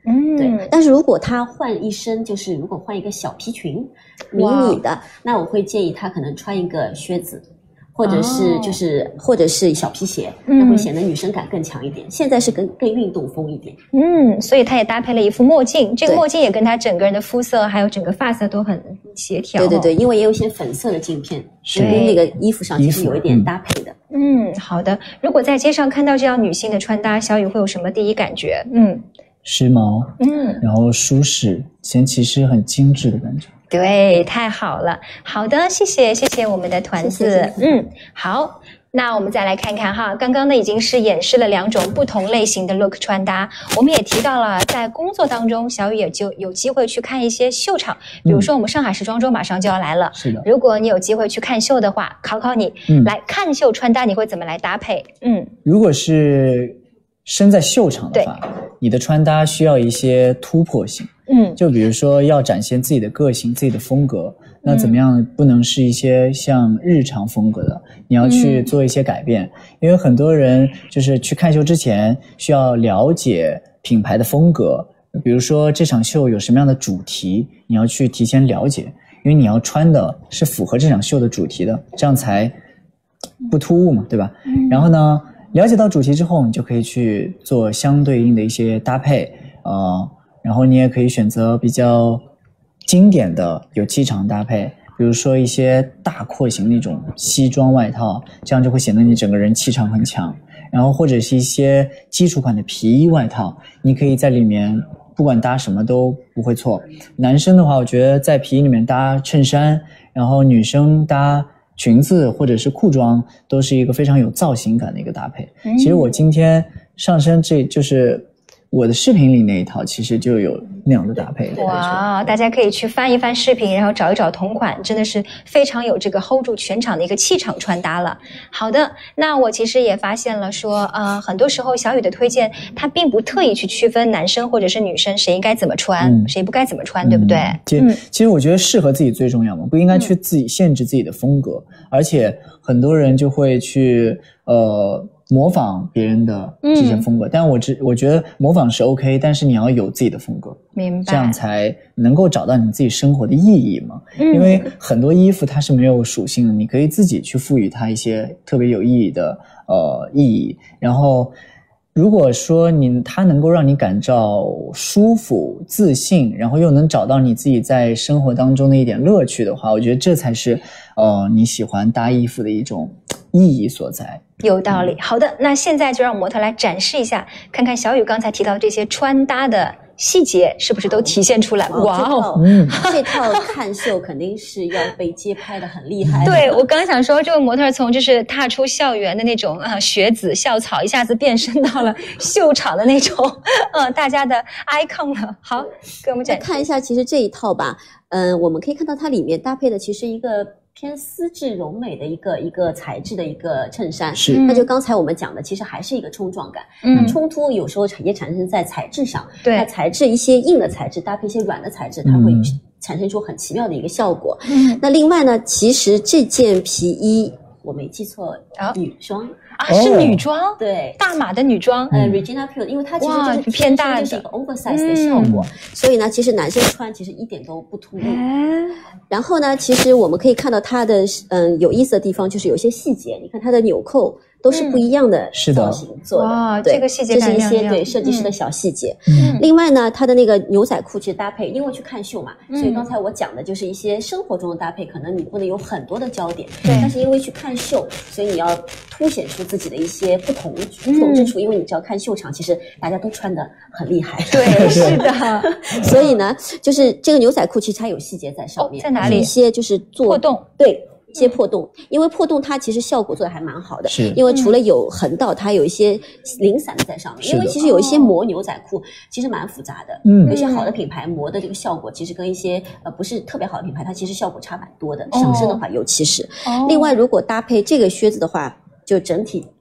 嗯， 对。但是如果他换一身，就是如果换一个小皮裙，迷你的，那我会建议他可能穿一个靴子。或者是就是、哦、或者是小皮鞋，那会显得女生感更强一点。嗯、现在是更更运动风一点。 嗯，所以她也搭配了一副墨镜，这个墨镜也跟她整个人的肤色还有整个发色都很协调。 对对对，因为也有一些粉色的镜片，是跟那个衣服上其实有一点搭配的。 嗯，好的。如果在街上看到这样女性的穿搭，小雨会有什么第一感觉？嗯， 时髦， 嗯， 然后舒适，前期是很精致的感觉。 对，太好了。好的，谢谢，谢谢我们的团子。 谢谢嗯，好，那我们再来看看哈，刚刚呢已经是演示了两种不同类型的 look 穿搭，我们也提到了在工作当中，小雨也就有机会去看一些秀场，比如说我们上海时装周马上就要来了， 是的。 如果你有机会去看秀的话，考考你，嗯、来看秀穿搭你会怎么来搭配？嗯， 如果是身在秀场的话，你的穿搭需要一些突破性。 嗯， 就比如说要展现自己的个性、自己的风格，那怎么样不能是一些像日常风格的，你要去做一些改变。嗯、因为很多人就是去看秀之前需要了解品牌的风格，比如说这场秀有什么样的主题，你要去提前了解，因为你要穿的是符合这场秀的主题的，这样才不突兀嘛，对吧？嗯、然后呢，了解到主题之后，你就可以去做相对应的一些搭配，呃。然后你也可以选择比较经典的有气场搭配，比如说一些大廓形那种西装外套，这样就会显得你整个人气场很强。然后或者是一些基础款的皮衣外套，你可以在里面不管搭什么都不会错。男生的话，我觉得在皮衣里面搭衬衫，然后女生搭裙子或者是裤装，都是一个非常有造型感的一个搭配。嗯、其实我今天上身这就是我的视频里那一套其实就有那样的搭配。 哇，大家可以去翻一翻视频，然后找一找同款，真的是非常有这个 hold 住全场的一个气场穿搭了。好的，那我其实也发现了说，呃，很多时候小雨的推荐，它并不特意去区分男生或者是女生谁应该怎么穿，嗯、谁不该怎么穿，对不对？ 嗯、其实、嗯、其实我觉得适合自己最重要嘛，不应该去自己限制自己的风格，嗯、而且很多人就会去呃。模仿别人的这些风格，嗯、但我只我觉得模仿是 OK， 但是你要有自己的风格， 明白？ 这样才能够找到你自己生活的意义嘛。嗯、因为很多衣服它是没有属性的，你可以自己去赋予它一些特别有意义的呃意义。然后，如果说你它能够让你感到舒服、自信，然后又能找到你自己在生活当中的一点乐趣的话，我觉得这才是呃你喜欢搭衣服的一种意义所在。 有道理。好的，那现在就让模特来展示一下，看看小雨刚才提到这些穿搭的细节是不是都体现出来。 哦、哇哦，嗯，这套看秀肯定是要被街拍的很厉害的。 对，我刚想说，这位模特从就是踏出校园的那种啊学子校草，一下子变身到了秀场的那种呃大家的 icon 了。好，给我们展示看一下，其实这一套吧，嗯、呃，我们可以看到它里面搭配的其实一个偏丝质柔美的一个一个材质的一个衬衫， 是， 那就刚才我们讲的，其实还是一个冲撞感。嗯，那冲突有时候也产生在材质上， 对， 那材质一些硬的材质搭配一些软的材质，它会产生出很奇妙的一个效果。嗯，那另外呢，其实这件皮衣我没记错，哦、女装。 啊，是女装， 哦、对， 大码的女装， 呃 ，Regina Pelle， 因为它其实就是偏大的， 就是一个 oversize 的效果，嗯、所以呢，其实男生穿其实一点都不突兀。嗯、然后呢，其实我们可以看到它的嗯有意思的地方，就是有些细节，你看它的纽扣都是不一样的造型做的， 嗯、哇， 对， 这个细节这是一些亮亮对设计师的小细节。 嗯、 另外呢，它的那个牛仔裤其实搭配，因为去看秀嘛，嗯、所以刚才我讲的就是一些生活中的搭配，可能你不能有很多的焦点， 对， 但是因为去看秀，所以你要凸显出自己的一些不同不同之处，因为你只要看秀场，其实大家都穿得很厉害。 对，是的。 所以呢，就是这个牛仔裤其实它有细节在上面， 哦、在哪里？ 一些就是做破洞， 对。一些破洞，因为破洞它其实效果做得还蛮好的， 是因为除了有横道，它有一些零散的在上面。因为其实有一些磨牛仔裤其实蛮复杂的，嗯，有一些好的品牌磨的这个效果，其实跟一些呃不是特别好的品牌，它其实效果差蛮多的。上身的话，尤其是，哦、另外如果搭配这个靴子的话，就整体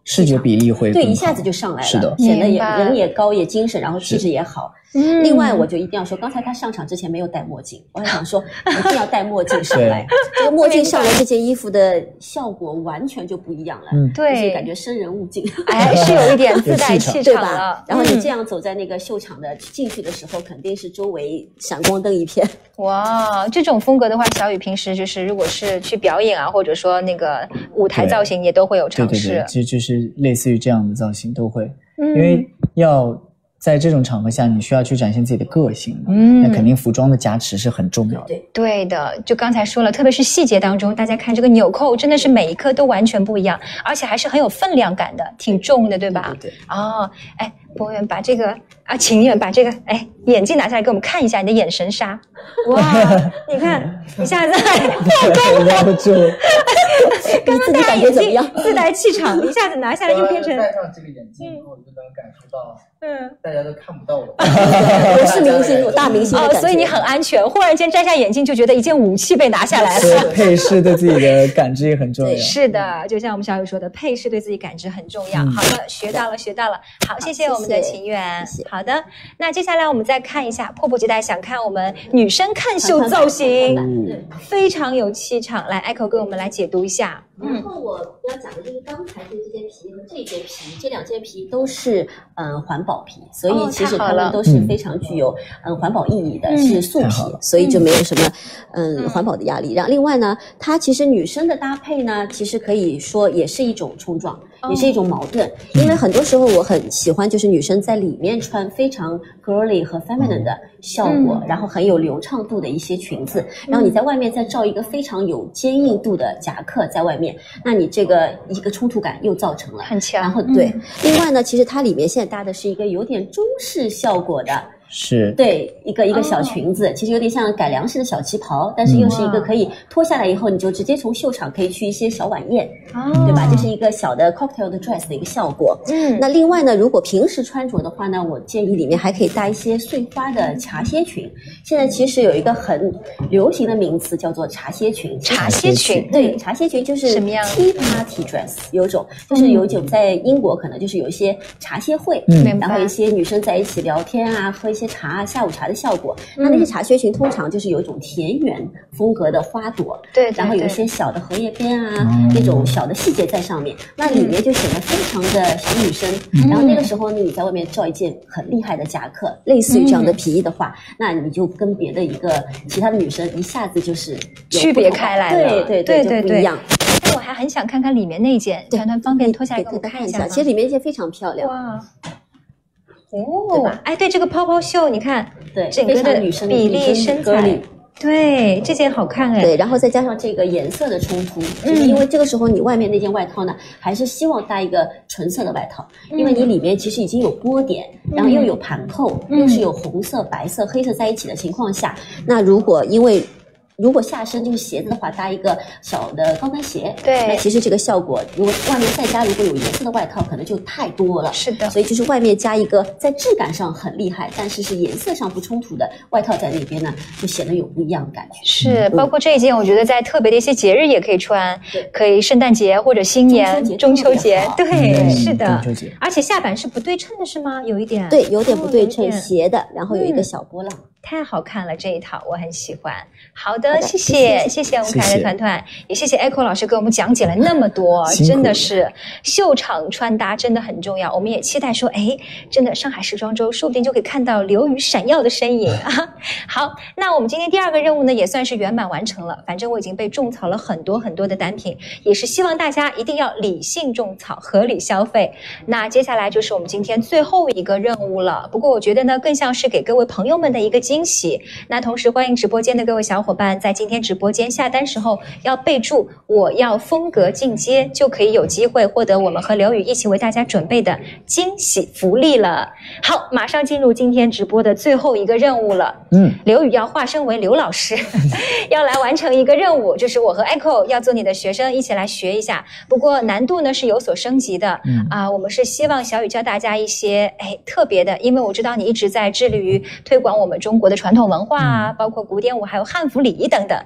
视觉比例会对，一下子就上来了， 是的， 显得也人也高也精神，然后气质也好。嗯，另外我就一定要说，刚才他上场之前没有戴墨镜，我还想说一定要戴墨镜上来。这个墨镜上了，这件衣服的效果完全就不一样了。嗯，对，就是感觉生人勿近， 哎，是有一点自带气场了。 然后你这样走在那个秀场的进去的时候，肯定是周围闪光灯一片。 哇，这种风格的话，小雨平时就是如果是去表演啊，或者说那个舞台造型，也都会有尝试。 对对对，其实就是类似于这样的造型都会，嗯、因为要。在这种场合下，你需要去展现自己的个性，嗯，那肯定服装的加持是很重要的。 对对的，就刚才说了，特别是细节当中，大家看这个纽扣，真的是每一颗都完全不一样，而且还是很有分量感的，挺重的，对吧？ 对对对。 哦，哎，博远把这个啊，请远把这个哎眼镜拿下来给我们看一下，你的眼神杀，哇，你看一下子破功了，住。 刚刚戴眼镜自带气场，一下子拿下来又变成戴上这个眼镜后，就能感受到，嗯，大家都看不到我。 我是明星，我大明星哦，所以你很安全。忽然间摘下眼镜，就觉得一件武器被拿下来了。 配饰对自己的感知也很重要。 是的，就像我们小雨说的，配饰对自己感知很重要。好的，学到了，学到了。好，谢谢我们的秦远。好的，那接下来我们再看一下，迫不及待想看我们女生看秀造型，非常有气场。来 ，Echo 跟我们来解读一下。 然后我要讲的就是刚才这件皮和这件皮，这两件皮都是嗯环保皮，所以其实它们都是非常具有嗯环保意义的，是素皮，所以就没有什么嗯环保的压力。然后另外呢，它其实女生的搭配呢，其实可以说也是一种冲撞，也是一种矛盾，因为很多时候我很喜欢就是女生在里面穿非常 girly 和 feminine 的效果，然后很有流畅度的一些裙子，然后你在外面再罩一个非常有坚硬度的夹克在外面。那你这个一个冲突感又造成了很强， 然后对、嗯，另外呢，其实它里面现在搭的是一个有点中式效果的， 是对一个一个小裙子、哦，其实有点像改良式的小旗袍，但是又是一个可以脱下来以后，你就直接从秀场可以去一些小晚宴，哦、对吧？这是一个小的 cocktail 的 dress 的一个效果。嗯，那另外呢，如果平时穿着的话呢，我建议里面还可以搭一些碎花的茶歇裙。现在其实有一个很流行的名词叫做茶歇裙， 茶歇裙， 对，茶歇裙就是什么样 tea party dress， 有种就是有种在英国可能就是有一些茶歇会，嗯，然后一些女生在一起聊天啊，喝一些茶啊，下午茶的效果。那那些茶歇裙通常就是有一种田园风格的花朵， 对， 然后有一些小的荷叶边啊，那种小的细节在上面，那里面就显得非常的小女生。然后那个时候呢，你在外面罩一件很厉害的夹克，类似于这样的皮衣的话，那你就跟别的一个其他的女生一下子就是区别开来了， 对对对对，就不一样。 我还很想看看里面那件，团团方便脱下来给我看一下吗？ 其实里面那件非常漂亮。 哇。哦，对吧？哎，对这个泡泡袖，你看， 对整个的比例身材，对这件好看哎。 对，然后再加上这个颜色的冲突，就是因为这个时候你外面那件外套呢，还是希望搭一个纯色的外套，因为你里面其实已经有波点，然后又有盘扣，又是有红色、白色、黑色在一起的情况下，那如果因为如果下身就是鞋子的话，搭一个小的高跟鞋， 对， 那其实这个效果，如果外面再加如果有颜色的外套，可能就太多了。 是的， 所以就是外面加一个在质感上很厉害，但是是颜色上不冲突的外套在那边呢，就显得有不一样的感觉。 是，嗯、包括这一件，我觉得在特别的一些节日也可以穿，可以圣诞节或者新年、中秋节，对、嗯，是的。 中秋节， 而且下摆是不对称的，是吗？有一点， 对，有点不对称，哦、斜的，然后有一个小波浪。嗯， 太好看了，这一套我很喜欢。好的，好的谢谢谢谢我们可爱的团团，也谢谢 Echo 老师给我们讲解了那么多，真的是秀场穿搭真的很重要。我们也期待说，哎，真的上海时装周说不定就可以看到刘宇闪耀的身影啊。好，那我们今天第二个任务呢，也算是圆满完成了。反正我已经被种草了很多很多的单品，也是希望大家一定要理性种草，合理消费。那接下来就是我们今天最后一个任务了。不过我觉得呢，更像是给各位朋友们的一个惊喜。那同时欢迎直播间的各位小伙伴在今天直播间下单时候要备注我要风格进阶，就可以有机会获得我们和刘宇一起为大家准备的惊喜福利了。好，马上进入今天直播的最后一个任务了。嗯，刘宇要化身为刘老师要来完成一个任务，就是我和 Echo 要做你的学生一起来学一下，不过难度呢是有所升级的。嗯啊、呃，我们是希望小宇教大家一些哎特别的，因为我知道你一直在致力于推广我们中国的传统文化啊，包括古典舞还有汉服礼仪等等，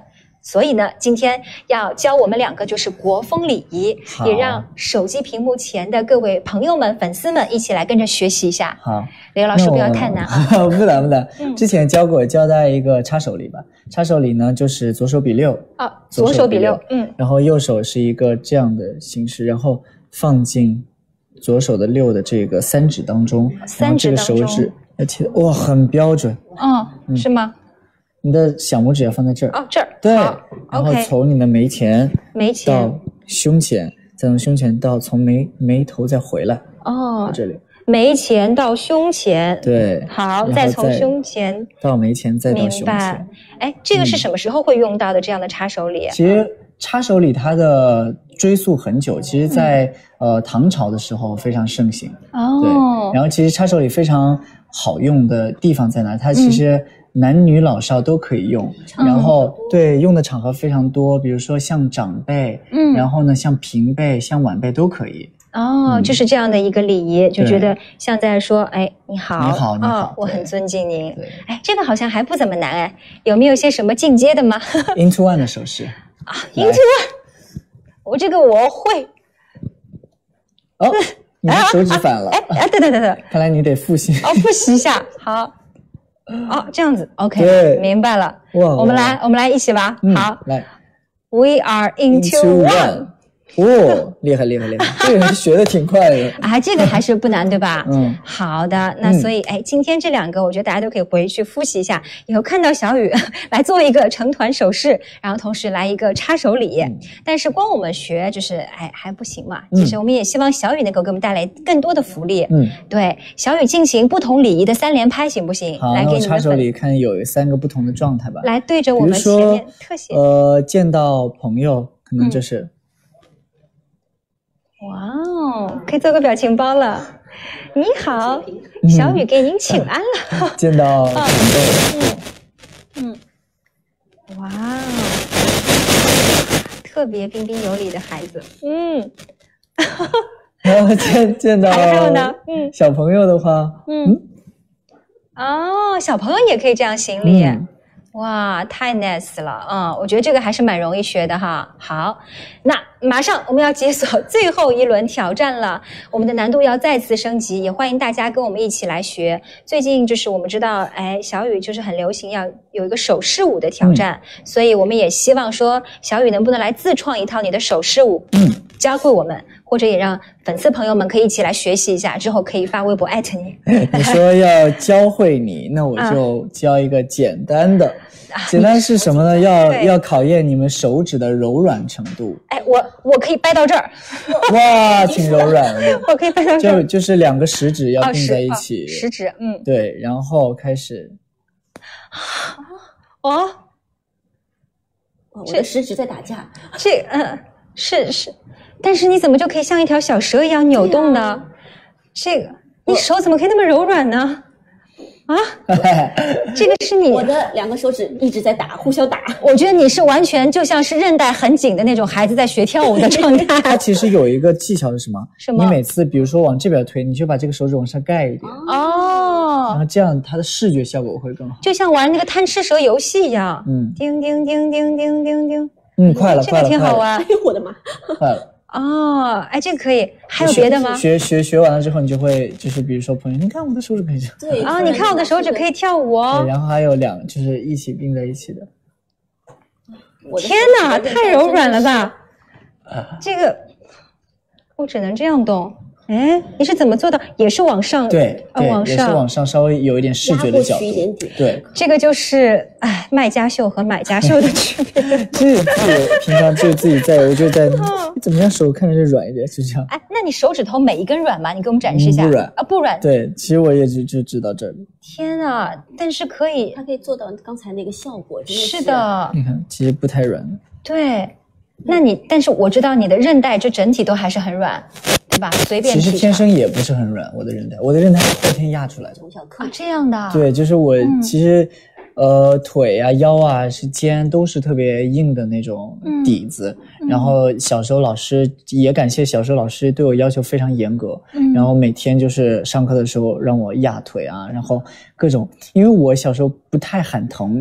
所以呢，今天要教我们两个就是国风礼仪，也让手机屏幕前的各位朋友们、粉丝们一起来跟着学习一下。 好， 刘老师不要太难啊， 不难不难。 嗯、 之前教过，教大家一个插手礼吧。插手礼呢，就是左手比六啊，左手比六，嗯， 然后右手是一个这样的形式，然后放进左手的六的这个三指当中， 三指当中， 这个手指，而且哇，很标准。 哦，嗯、是吗？ 你的小拇指要放在这儿。 哦，这儿。 对，然后从你的眉前， 眉前到胸前，再从胸前到从眉眉头再回来。 哦， 到这里。 眉前到胸前。 对。 好，再从胸前到眉前，再到胸前。 明白。哎，这个是什么时候会用到的这样的插手礼？ 嗯、其实插手礼它的追溯很久，其实在、嗯、呃唐朝的时候非常盛行。 哦。 对。然后其实插手礼非常好用的地方在哪？它其实、嗯。男女老少都可以用，然后对用的场合非常多，比如说像长辈，嗯，然后呢像平辈、像晚辈都可以。 哦，嗯、就是这样的一个礼仪，就觉得像在说，哎，你好， 你好，你好， 哦、我很尊敬您。哎，这个好像还不怎么难哎，有没有些什么进阶的吗 ？Into one 的手势啊 ，Into one， 我这个我会。 哦，你的手指反了。 哎哎，对对对对， 看来你得复习。 哦，复习一下，好。哦，这样子 ，OK， 明白了。哇，我们来，我们来一起吧。 嗯、 好， 来 ，We are into, into one。 哦，厉害厉害厉害，这个学的挺快的啊，这个还是不难对吧？ 嗯， 好的，那所以、嗯、哎，今天这两个我觉得大家都可以回去复习一下，以后看到小雨来做一个成团手势，然后同时来一个插手礼。嗯、但是光我们学就是哎还不行嘛，其实我们也希望小雨能够给我们带来更多的福利。嗯，对，小雨进行不同礼仪的三连拍行不行？ 好， 来给你们插手礼看有三个不同的状态吧。 来对着我们前面特写。 呃，见到朋友可能就是。嗯哇哦，可以做个表情包了。你好，嗯、小雨给您请安了。 见到长辈， 嗯嗯，哇哦，特别彬彬有礼的孩子，嗯。 然后见见到还有呢，嗯， 小朋友的话， 嗯，嗯哦，小朋友也可以这样行礼。嗯哇，太 nice 了，嗯，我觉得这个还是蛮容易学的哈。好，那马上我们要解锁最后一轮挑战了，我们的难度要再次升级，也欢迎大家跟我们一起来学。最近就是我们知道，哎，小雨就是很流行要有一个手势舞的挑战，嗯、所以我们也希望说，小雨能不能来自创一套你的手势舞，嗯，教会我们，或者也让粉丝朋友们可以一起来学习一下，之后可以发微博艾特你。 你说要教会你，那我就教一个简单的。啊、简单是什么呢？要要考验你们手指的柔软程度。 哎，我我可以掰到这儿。 哇，挺柔软的。 我可以掰到这儿。 就就是两个食指要并在一起。 哦、食指，嗯。 对，然后开始。 哦。 我的食指在打架。 这嗯是是，但是你怎么就可以像一条小蛇一样扭动呢？啊、这个你手怎么可以那么柔软呢？啊，这个是你我的两个手指一直在打，互相打。 我觉得你是完全就像是韧带很紧的那种孩子在学跳舞的状态。 它其实有一个技巧是什么？ 什么？ 你每次比如说往这边推，你就把这个手指往上盖一点。 哦。 然后这样它的视觉效果会更好。 就像玩那个贪吃蛇游戏一样。嗯。叮叮叮叮叮叮叮。 嗯，快了， 这个挺好玩。 哎呦我的妈！ 快了。 哦，哎，这个可以，还有别的吗？ 学学学完了之后，你就会就是比如说朋友，你看我的手指可以这样。 对啊，你看我的手指可以跳舞哦。 对，然后还有两就是一起并在一起的。 天哪，太柔软了吧！这个我只能这样动。哎，你是怎么做到？也是往上， 对， 呃、往上， 也是往上稍微有一点视觉的角度， 一点点对， 这个就是哎，卖家秀和买家秀的区别。 这个平常就自己在，我就在，你怎么样手看着就软一点，就这样。 哎，那你手指头每一根软吗？你给我们展示一下。 嗯、不软啊，不软。 对，其实我也就就知道这里。 天啊！但是可以， 它可以做到刚才那个效果，真的是。 是的。 你看，其实不太软。 对，那你但是我知道你的韧带这整体都还是很软。对吧？随便。 其实天生也不是很软，我的韧带，我的韧带是后天压出来的。 啊，这样的。 对，就是我、嗯、其实，呃，腿啊、腰啊、是肩都是特别硬的那种底子。嗯、然后小时候老师也感谢小时候老师对我要求非常严格，嗯、然后每天就是上课的时候让我压腿啊，然后各种，因为我小时候不太喊疼。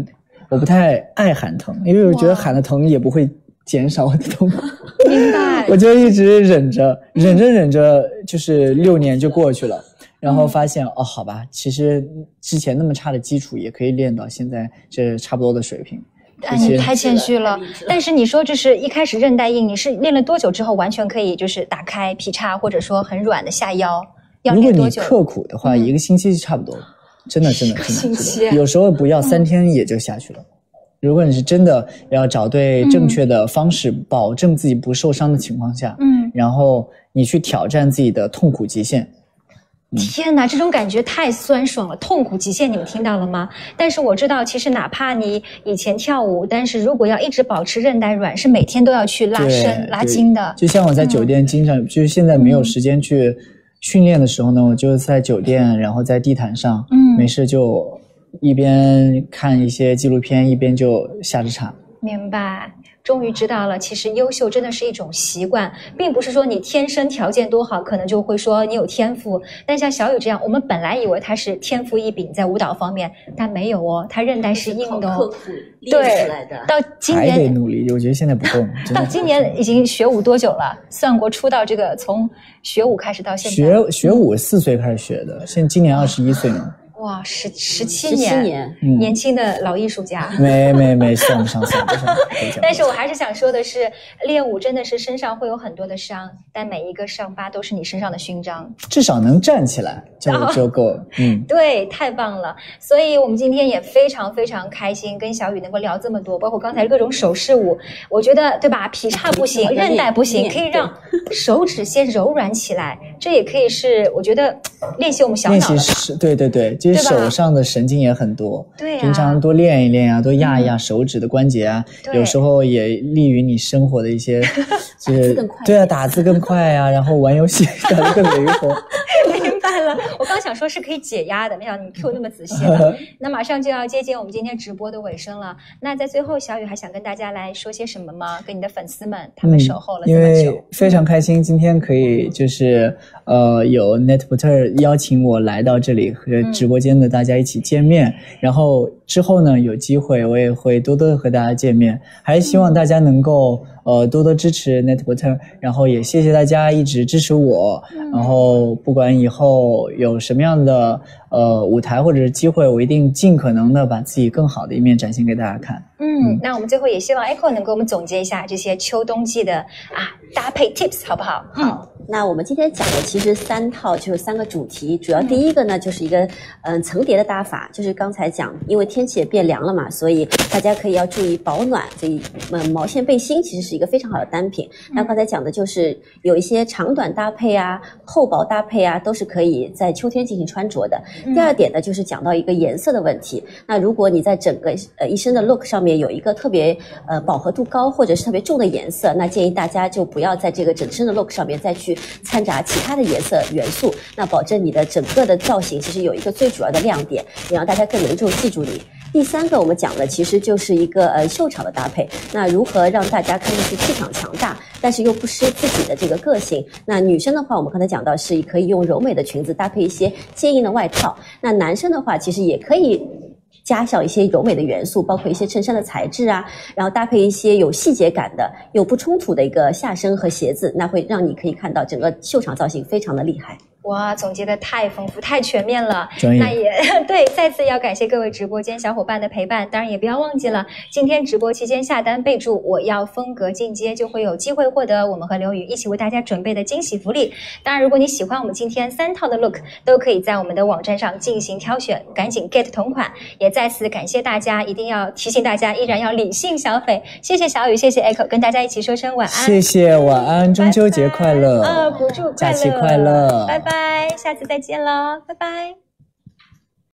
我不太爱喊疼，因为我觉得喊了疼也不会减少我的痛苦。 明白。 我就一直忍着，忍着忍着，就是六年就过去了。然后发现、嗯、哦，好吧，其实之前那么差的基础也可以练到现在这差不多的水平。 哎，你太谦虚了。但是你说这是一开始韧带硬，你是练了多久之后完全可以就是打开劈叉，或者说很软的下腰？要练多久？ 如果你刻苦的话，嗯、一个星期就差不多了。真的，真的，真的， 星期有时候不要三天也就下去了。嗯、如果你是真的要找对正确的方式，嗯、保证自己不受伤的情况下，嗯，然后你去挑战自己的痛苦极限。 天哪，这种感觉太酸爽了！痛苦极限，你们听到了吗？但是我知道，其实哪怕你以前跳舞，但是如果要一直保持韧带软，是每天都要去拉伸、拉筋的。 就像我在酒店经常，嗯、就是现在没有时间去训练的时候呢，我就在酒店，然后在地毯上，嗯，没事就一边看一些纪录片，一边就下着叉。 明白。终于知道了，其实优秀真的是一种习惯，并不是说你天生条件多好，可能就会说你有天赋。但像小雨这样，我们本来以为他是天赋异禀在舞蹈方面，但没有哦，他韧带是硬的哦。 对， 到今年还得努力，我觉得现在不够。 到今年已经学舞多久了？算过出道这个从学舞开始到现在。 学学舞四岁开始学的，现在今年二十一岁呢。 哇，十十七年， 年嗯、年轻的老艺术家， 没没没，算不上算不上。 但是我还是想说的是，练舞真的是身上会有很多的伤，但每一个伤疤都是你身上的勋章， 至少能站起来就、哦、就够了。嗯， 对，太棒了。所以我们今天也非常非常开心，跟小雨能够聊这么多，包括刚才各种手势舞，我觉得对吧？劈叉不行，韧带不行，可以让手指先柔软起来，这也可以是我觉得练习我们小脑的。 练习是，对对对。其实手上的神经也很多， 对、啊， 平常多练一练啊，多压一压手指的关节啊，嗯、有时候也利于你生活的一些，就是对啊，打字更快啊，然后玩游戏打得更灵活。 明白了，我刚想说是可以解压的，没想到你 Q 那么仔细了。那马上就要接近我们今天直播的尾声了，那在最后，小雨还想跟大家来说些什么吗？跟你的粉丝们，他们守候了这么久，嗯、因为非常开心，今天可以就是呃有 NETPORTER邀请我来到这里和直播间的大家一起见面，嗯、然后之后呢有机会我也会多多的和大家见面，还是希望大家能够呃多多支持 NETPORTER， 然后也谢谢大家一直支持我，嗯、然后不管以后有什么样的呃舞台或者是机会，我一定尽可能的把自己更好的一面展现给大家看。 嗯，嗯那我们最后也希望 Echo 能给我们总结一下这些秋冬季的啊搭配 tips 好不好？ 好。那我们今天讲的其实三套就是三个主题，主要第一个呢就是一个嗯层叠的搭法，就是刚才讲，因为天气也变凉了嘛，所以大家可以要注意保暖。所以嗯毛线背心其实是一个非常好的单品。那刚才讲的就是有一些长短搭配啊、厚薄搭配啊，都是可以在秋天进行穿着的。第二点呢就是讲到一个颜色的问题。那如果你在整个呃一身的 look 上面有一个特别呃饱和度高或者是特别重的颜色，那建议大家就不要在这个整身的 look 上面再去掺杂其他的颜色元素，那保证你的整个的造型其实有一个最主要的亮点，也让大家更能够记住你。第三个我们讲的其实就是一个呃秀场的搭配，那如何让大家看上去气场强大，但是又不失自己的这个个性。那女生的话，我们刚才讲到是可以用柔美的裙子搭配一些坚硬的外套，那男生的话其实也可以加上一些柔美的元素，包括一些衬衫的材质啊，然后搭配一些有细节感的又不冲突的一个下身和鞋子，那会让你可以看到整个秀场造型非常的厉害。 哇，总结的太丰富太全面了，那也对，再次要感谢各位直播间小伙伴的陪伴，当然也不要忘记了今天直播期间下单备注我要风格进阶，就会有机会获得我们和刘宇一起为大家准备的惊喜福利。当然如果你喜欢我们今天三套的 look， 都可以在我们的网站上进行挑选，赶紧 get 同款。也再次感谢大家，一定要提醒大家依然要理性消费。谢谢小雨，谢谢 Echo， 跟大家一起说声晚安。 谢谢，晚安，中秋节快乐， 呃，补助快乐， 假期快乐， 拜拜，下次再见了，拜拜。